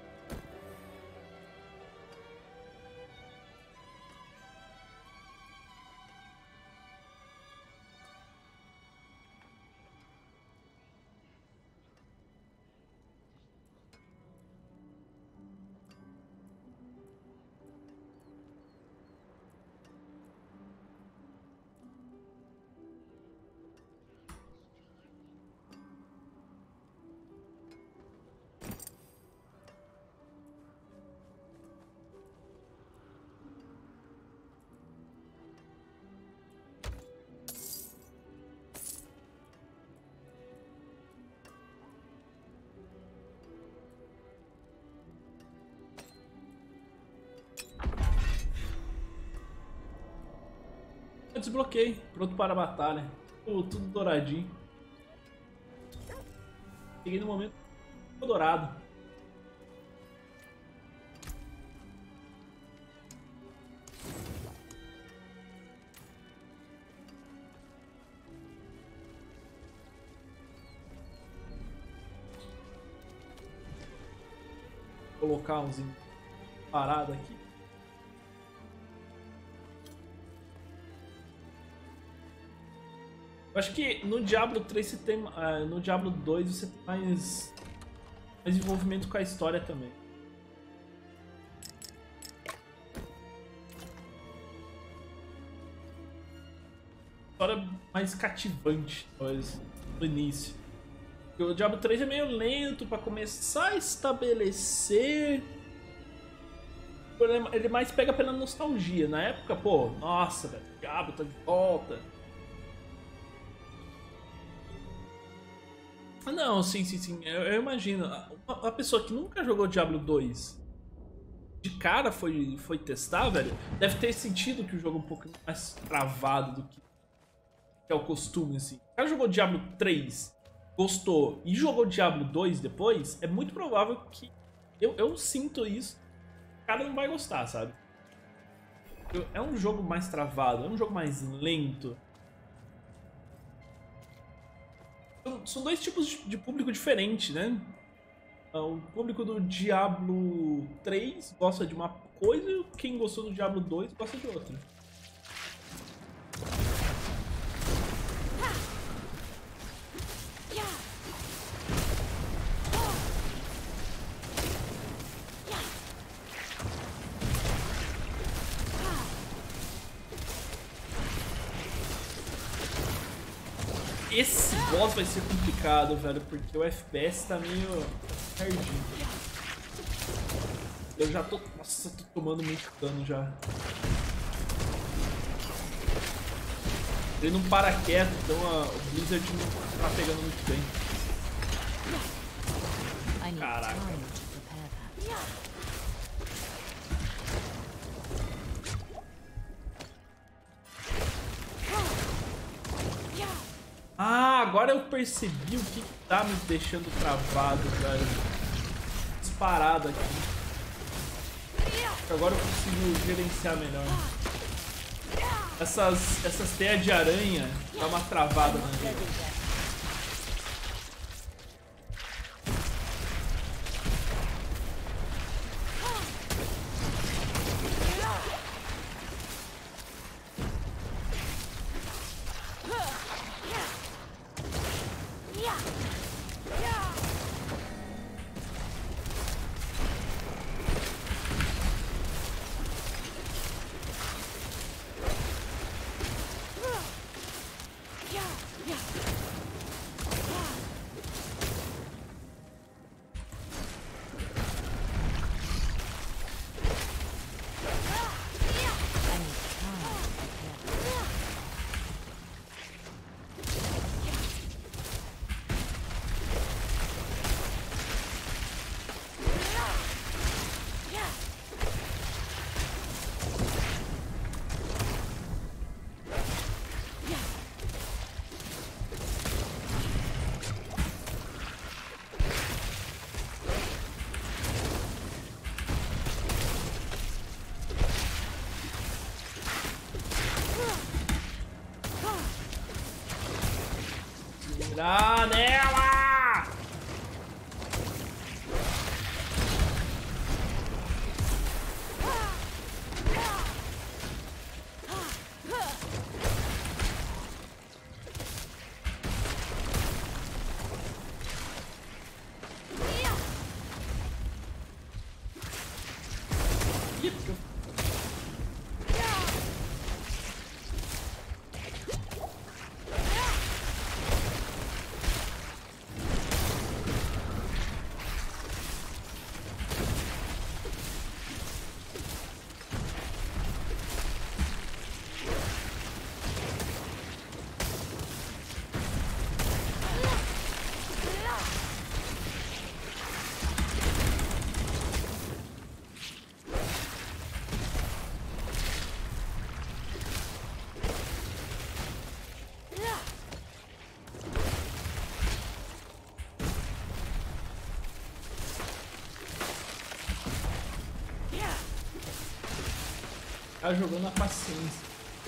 Eu desbloqueei, pronto para a batalha. Tudo, tudo douradinho. Cheguei no momento dourado. Vou colocar uns parados aqui. Eu acho que no Diablo três você tem, uh, no Diablo dois você tem mais, mais envolvimento com a história também. História mais cativante, talvez, no início. Porque o Diablo três é meio lento para começar a estabelecer. Ele mais pega pela nostalgia. Na época, pô, nossa, velho, o Diablo tá de volta. Não, sim, sim, sim. Eu, eu imagino. A, a pessoa que nunca jogou Diablo dois de cara foi, foi testar, velho, deve ter sentido que o jogo é um pouco mais travado do que, que é o costume, assim. O cara jogou Diablo três, gostou e jogou Diablo dois depois, é muito provável que eu, eu sinto isso. O cara não vai gostar, sabe? Eu, é um jogo mais travado, é um jogo mais lento. São dois tipos de público diferentes, né? O público do Diablo três gosta de uma coisa e quem gostou do Diablo dois gosta de outra. Esse boss vai ser complicado, velho, porque o F P S tá meio perdido. Eu já tô... Nossa, tô tomando muito dano já. Ele não para quieto, então a, o Blizzard não tá pegando muito bem. Caraca. Ah, agora eu percebi o que, que tá me deixando travado, velho. Disparado aqui. Agora eu consigo gerenciar melhor. Essas, essas teias de aranha dá uma travada na gente. Dá nela! sabia porque eu... Tá jogando a paciência.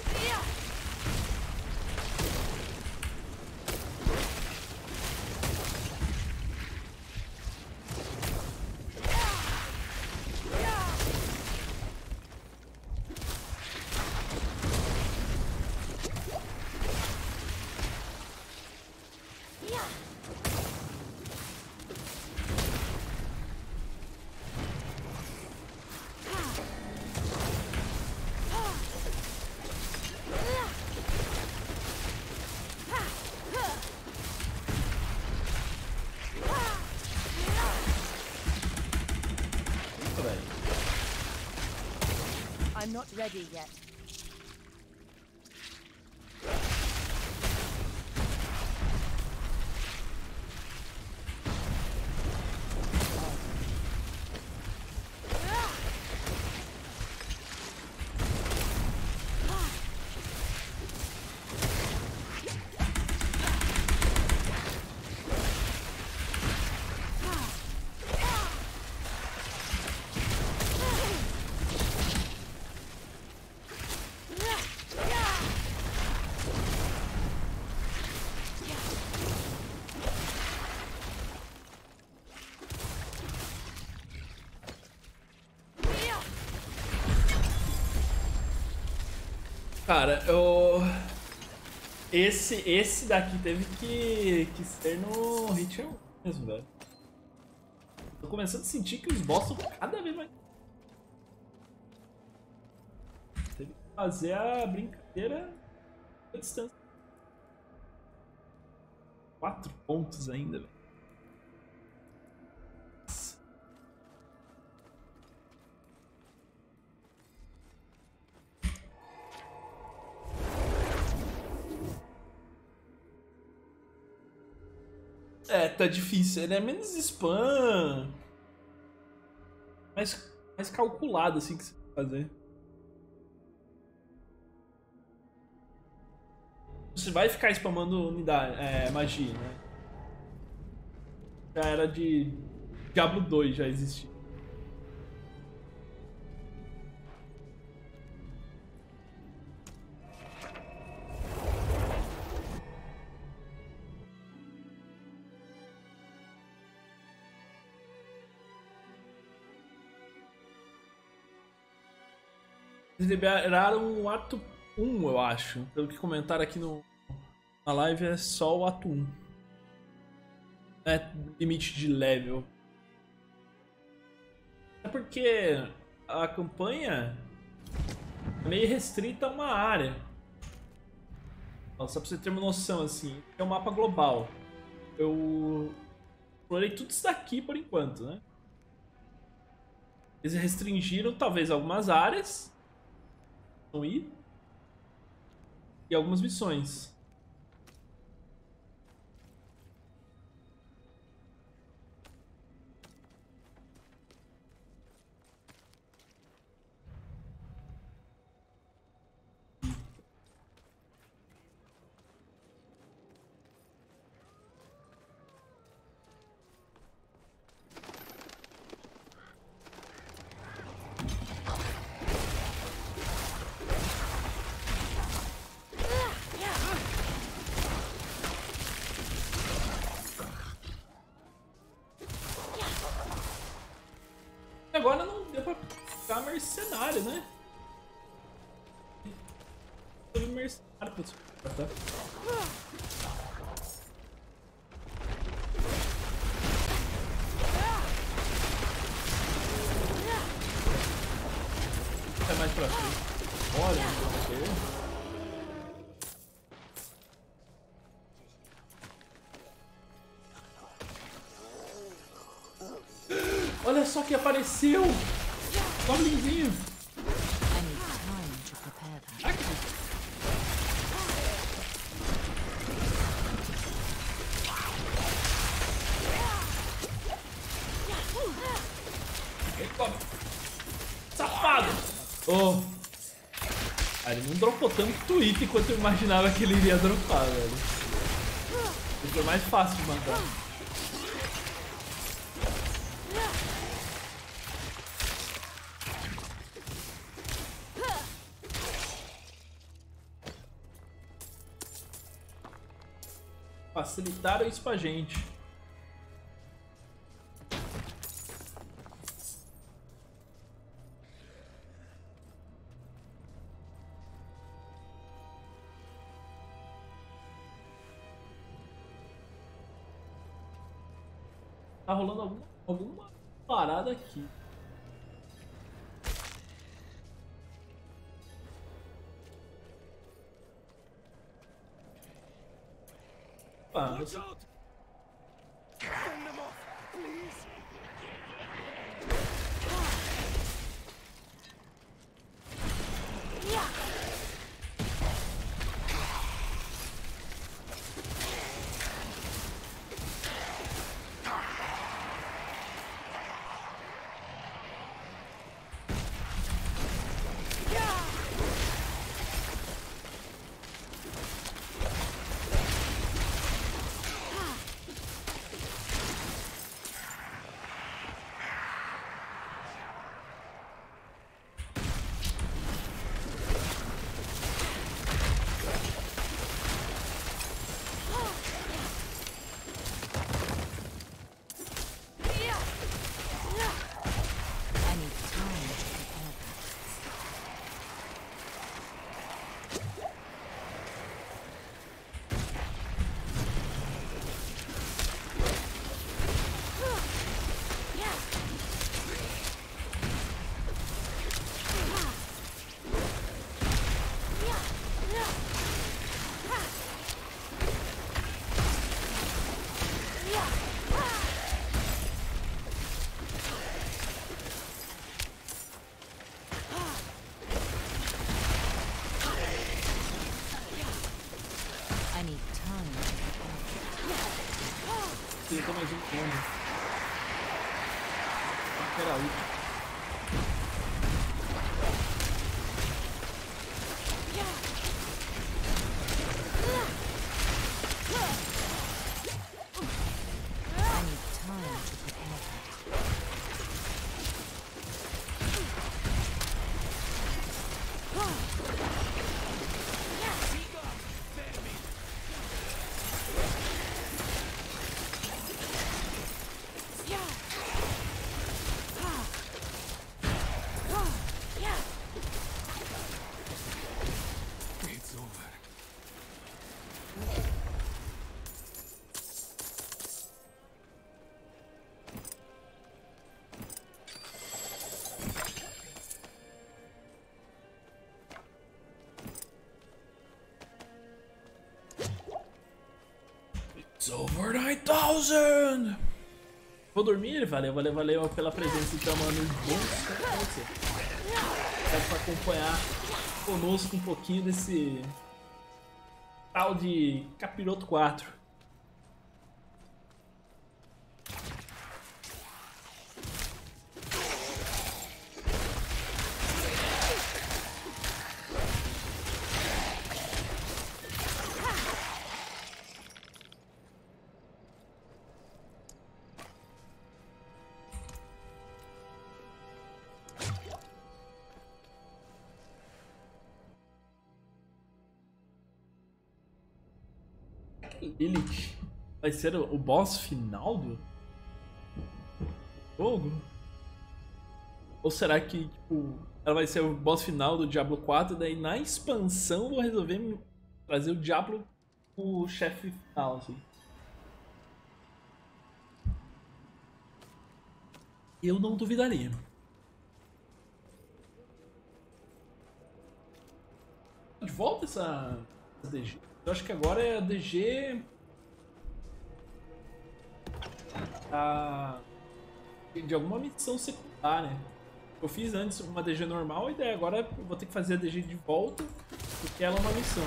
I'm not ready yet. Cara, eu... Esse, esse daqui teve que, que ser no Hit and Run mesmo, velho. Tô começando a sentir que os boss estão cada vez mais... Teve que fazer a brincadeira a distância. Quatro pontos ainda, velho. É, tá difícil. Ele é menos spam. Mais, mais calculado, assim, que você vai fazer. Você vai ficar spamando unidade, é, magia, né? Já era de Diablo dois, já existia. Eles liberaram o ato um, eu acho. Pelo que comentaram aqui no, na live, é só o ato um. É limite de level. É porque a campanha é meio restrita a uma área. Só pra você ter uma noção, assim. É um mapa global. Eu explorei tudo isso daqui por enquanto, né? Eles restringiram talvez algumas áreas ir e algumas missões. Agora não deu pra ficar mercenário, né? Mercenário pra suportar. É mais pra frente. Olha, olha só que apareceu! Goblinzinho! Safado! Oh! Ah, ele não dropou tanto item quanto eu imaginava que ele iria dropar, velho. Foi mais fácil de matar. Facilitaram isso pra gente. Tá rolando alguma, alguma parada aqui. Ah, você... Tentou mais um combo. Ah, era a última. It's over nine thousand! Vou dormir? Valeu, valeu, valeu pela presença então, mano. Bom você. Obrigado por acompanhar conosco um pouquinho desse tal de Capiroto quatro. Lilith vai ser o boss final do jogo? Ou será que tipo, ela vai ser o boss final do Diablo quatro e daí na expansão vou resolver trazer o Diablo o chefe final, assim? Eu não duvidaria. De volta essa, essa D G. Eu acho que agora é a D G. A, de alguma missão secundária. Eu fiz antes uma D G normal e daí agora eu vou ter que fazer a D G de volta porque ela é uma missão.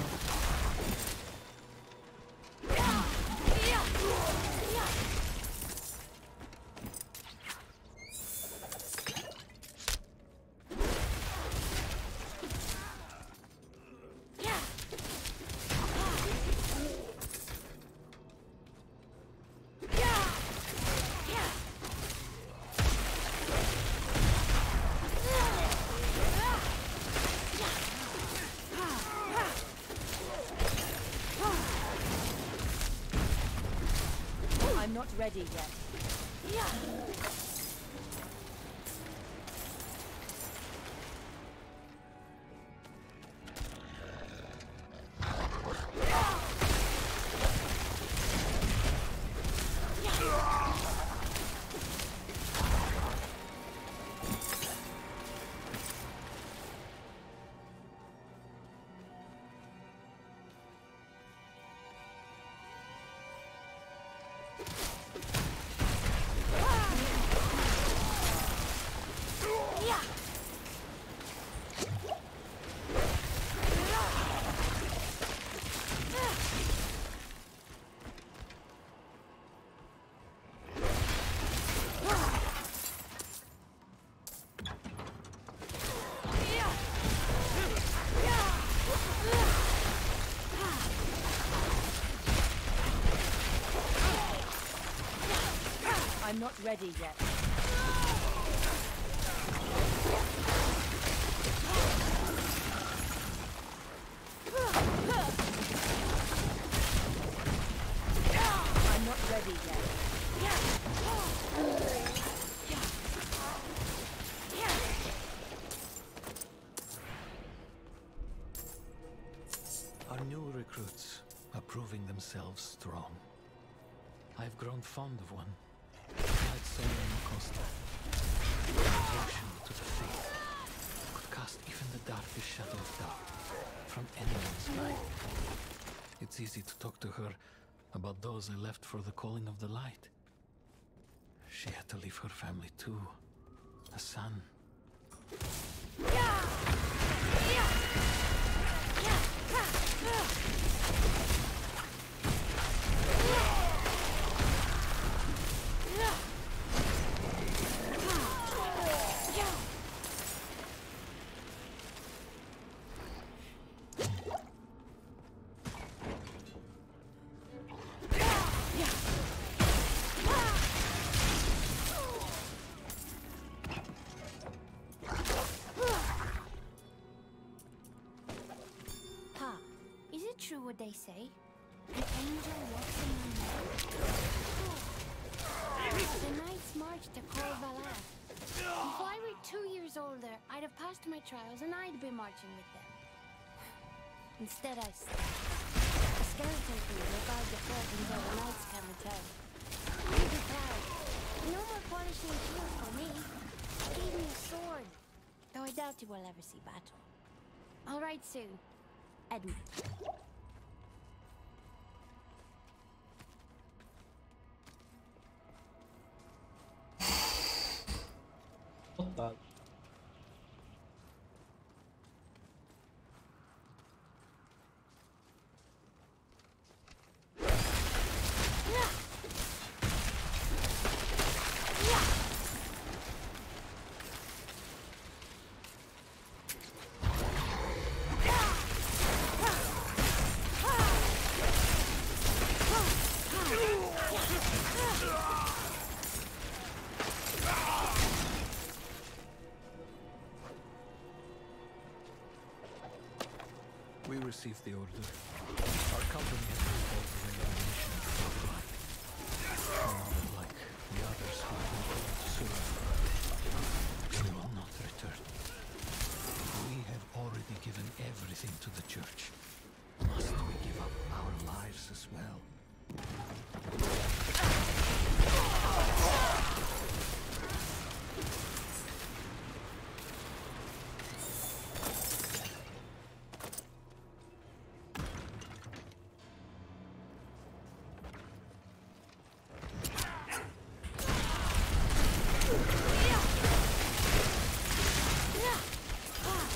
I'm not ready yet. I'm not ready yet. I'm not ready yet. Our new recruits are proving themselves strong. I've grown fond of one. Like Solomon Costa. Devotion to the faith could cast even the darkest shadow of doubt from anyone's mind. It's easy to talk to her about those I left for the calling of the light. She had to leave her family too. A son. True what they say? An angel walks in my night. The Knights marched to Kor Valar. If I were two years older, I'd have passed my trials and I'd be marching with them. Instead, I stayed. The skeleton crew will guard the fort until the Knights can return. I'll be proud. No more punishing tools for me. He gave me a sword. Though I doubt he will ever see battle. I'll write soon. Edmund. Otário. We received the order. Our company has been called to the mission of Frontline. Not like the others who have been called to serve. We will not return. We have already given everything to the church. Must we give up our lives as well?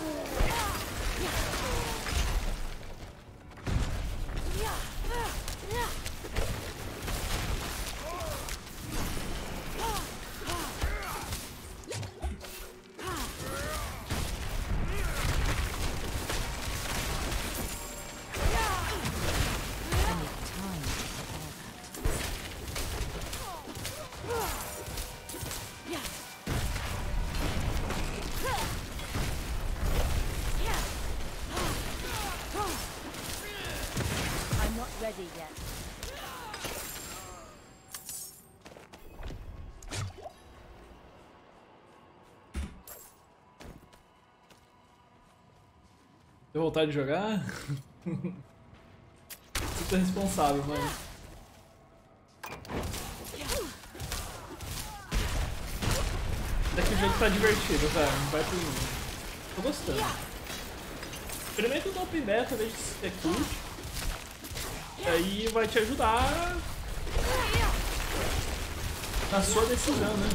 Ready yet. Deu vontade de jogar? Super responsável, mano. Daqui o jogo tá divertido, velho. Não vai por mim. Tô gostando. Experimenta o Open Beta, veja se é curte. E aí vai te ajudar na sua decisão, né?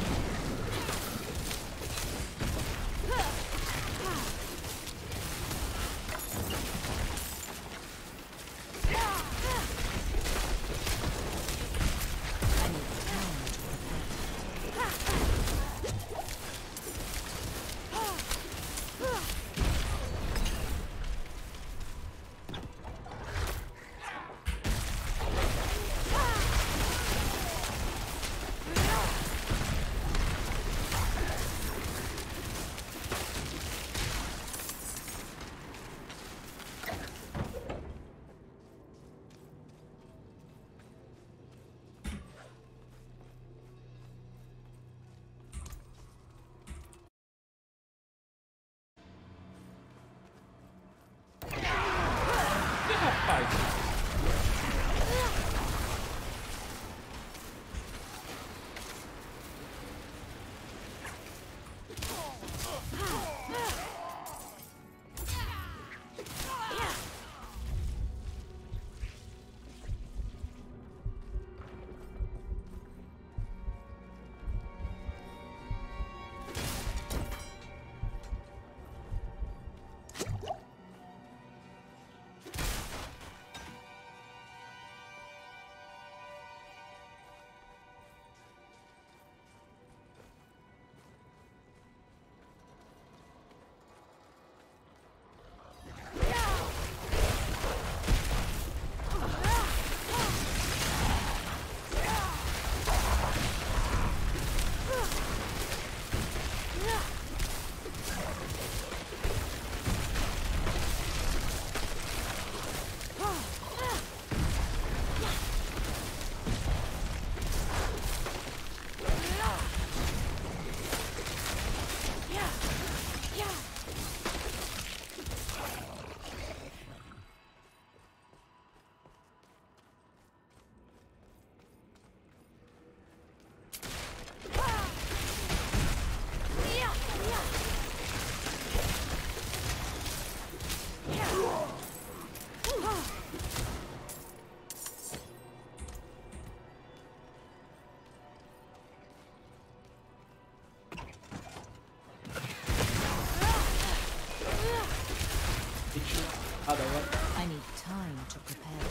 I need time to prepare.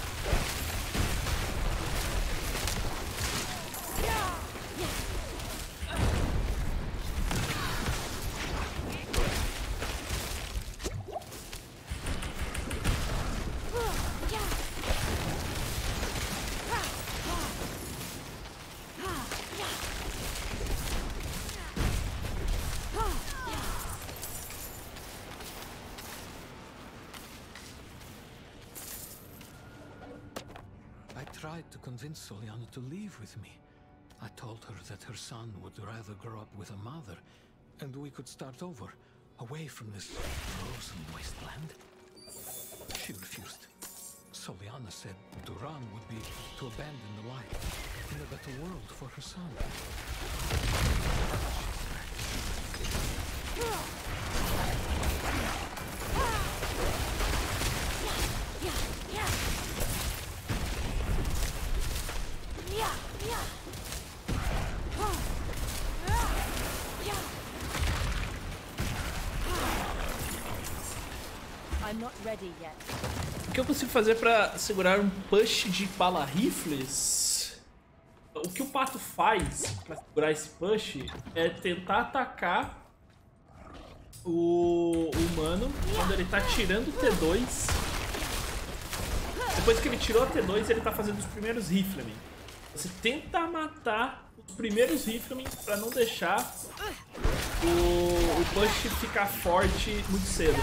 I tried to convince Soliana to leave with me. I told her that her son would rather grow up with a mother, and we could start over, away from this frozen wasteland. She refused. Soliana said Duran would be to abandon the light in a better world for her son. I'm not ready yet. O que eu consigo fazer pra segurar um push de bala rifles? O que o pato faz pra segurar esse push é tentar atacar o humano quando ele tá tirando o T dois. Depois que ele tirou a T dois, ele tá fazendo os primeiros riflemen. Você tenta matar os primeiros riflemen pra não deixar o, o push ficar forte muito cedo.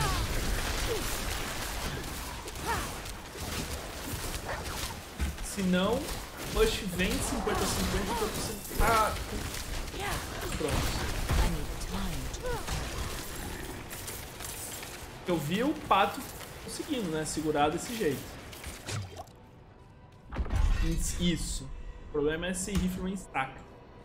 Senão, o push vem cinquenta a cinquenta enquanto você tá pronto. Eu vi o pato conseguindo, né? Segurar desse jeito. Isso. O problema é esse rifleman estaca.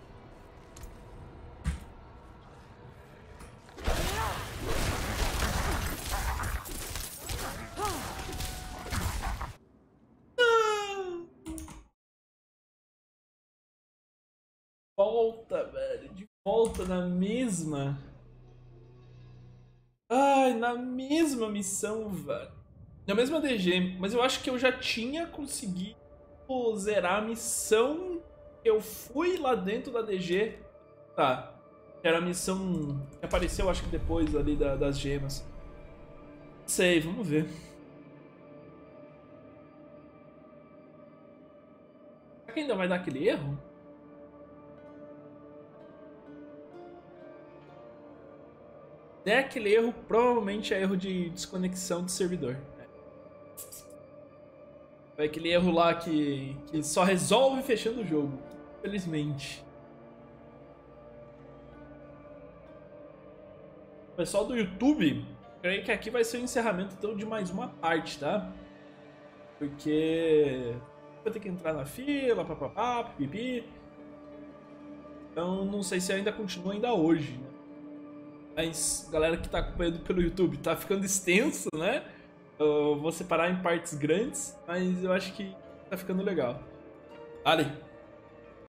Volta, velho. De volta na mesma. Ai, na mesma missão, velho. Na mesma D G. Mas eu acho que eu já tinha conseguido zerar a missão que eu fui lá dentro da D G. Tá. Era a missão que apareceu, acho que depois ali da, das gemas. Não sei, vamos ver. Será que ainda vai dar aquele erro? Se der aquele erro, provavelmente é erro de desconexão de servidor. É aquele erro lá que, que só resolve fechando o jogo. Infelizmente. O pessoal do YouTube, creio que aqui vai ser o encerramento então, de mais uma parte, tá? Porque vai ter que entrar na fila, papapá, pipipi. Então não sei se ainda continua ainda hoje, né? Mas galera que tá acompanhando pelo YouTube, tá ficando extenso, né? Eu vou separar em partes grandes, mas eu acho que tá ficando legal. Ali.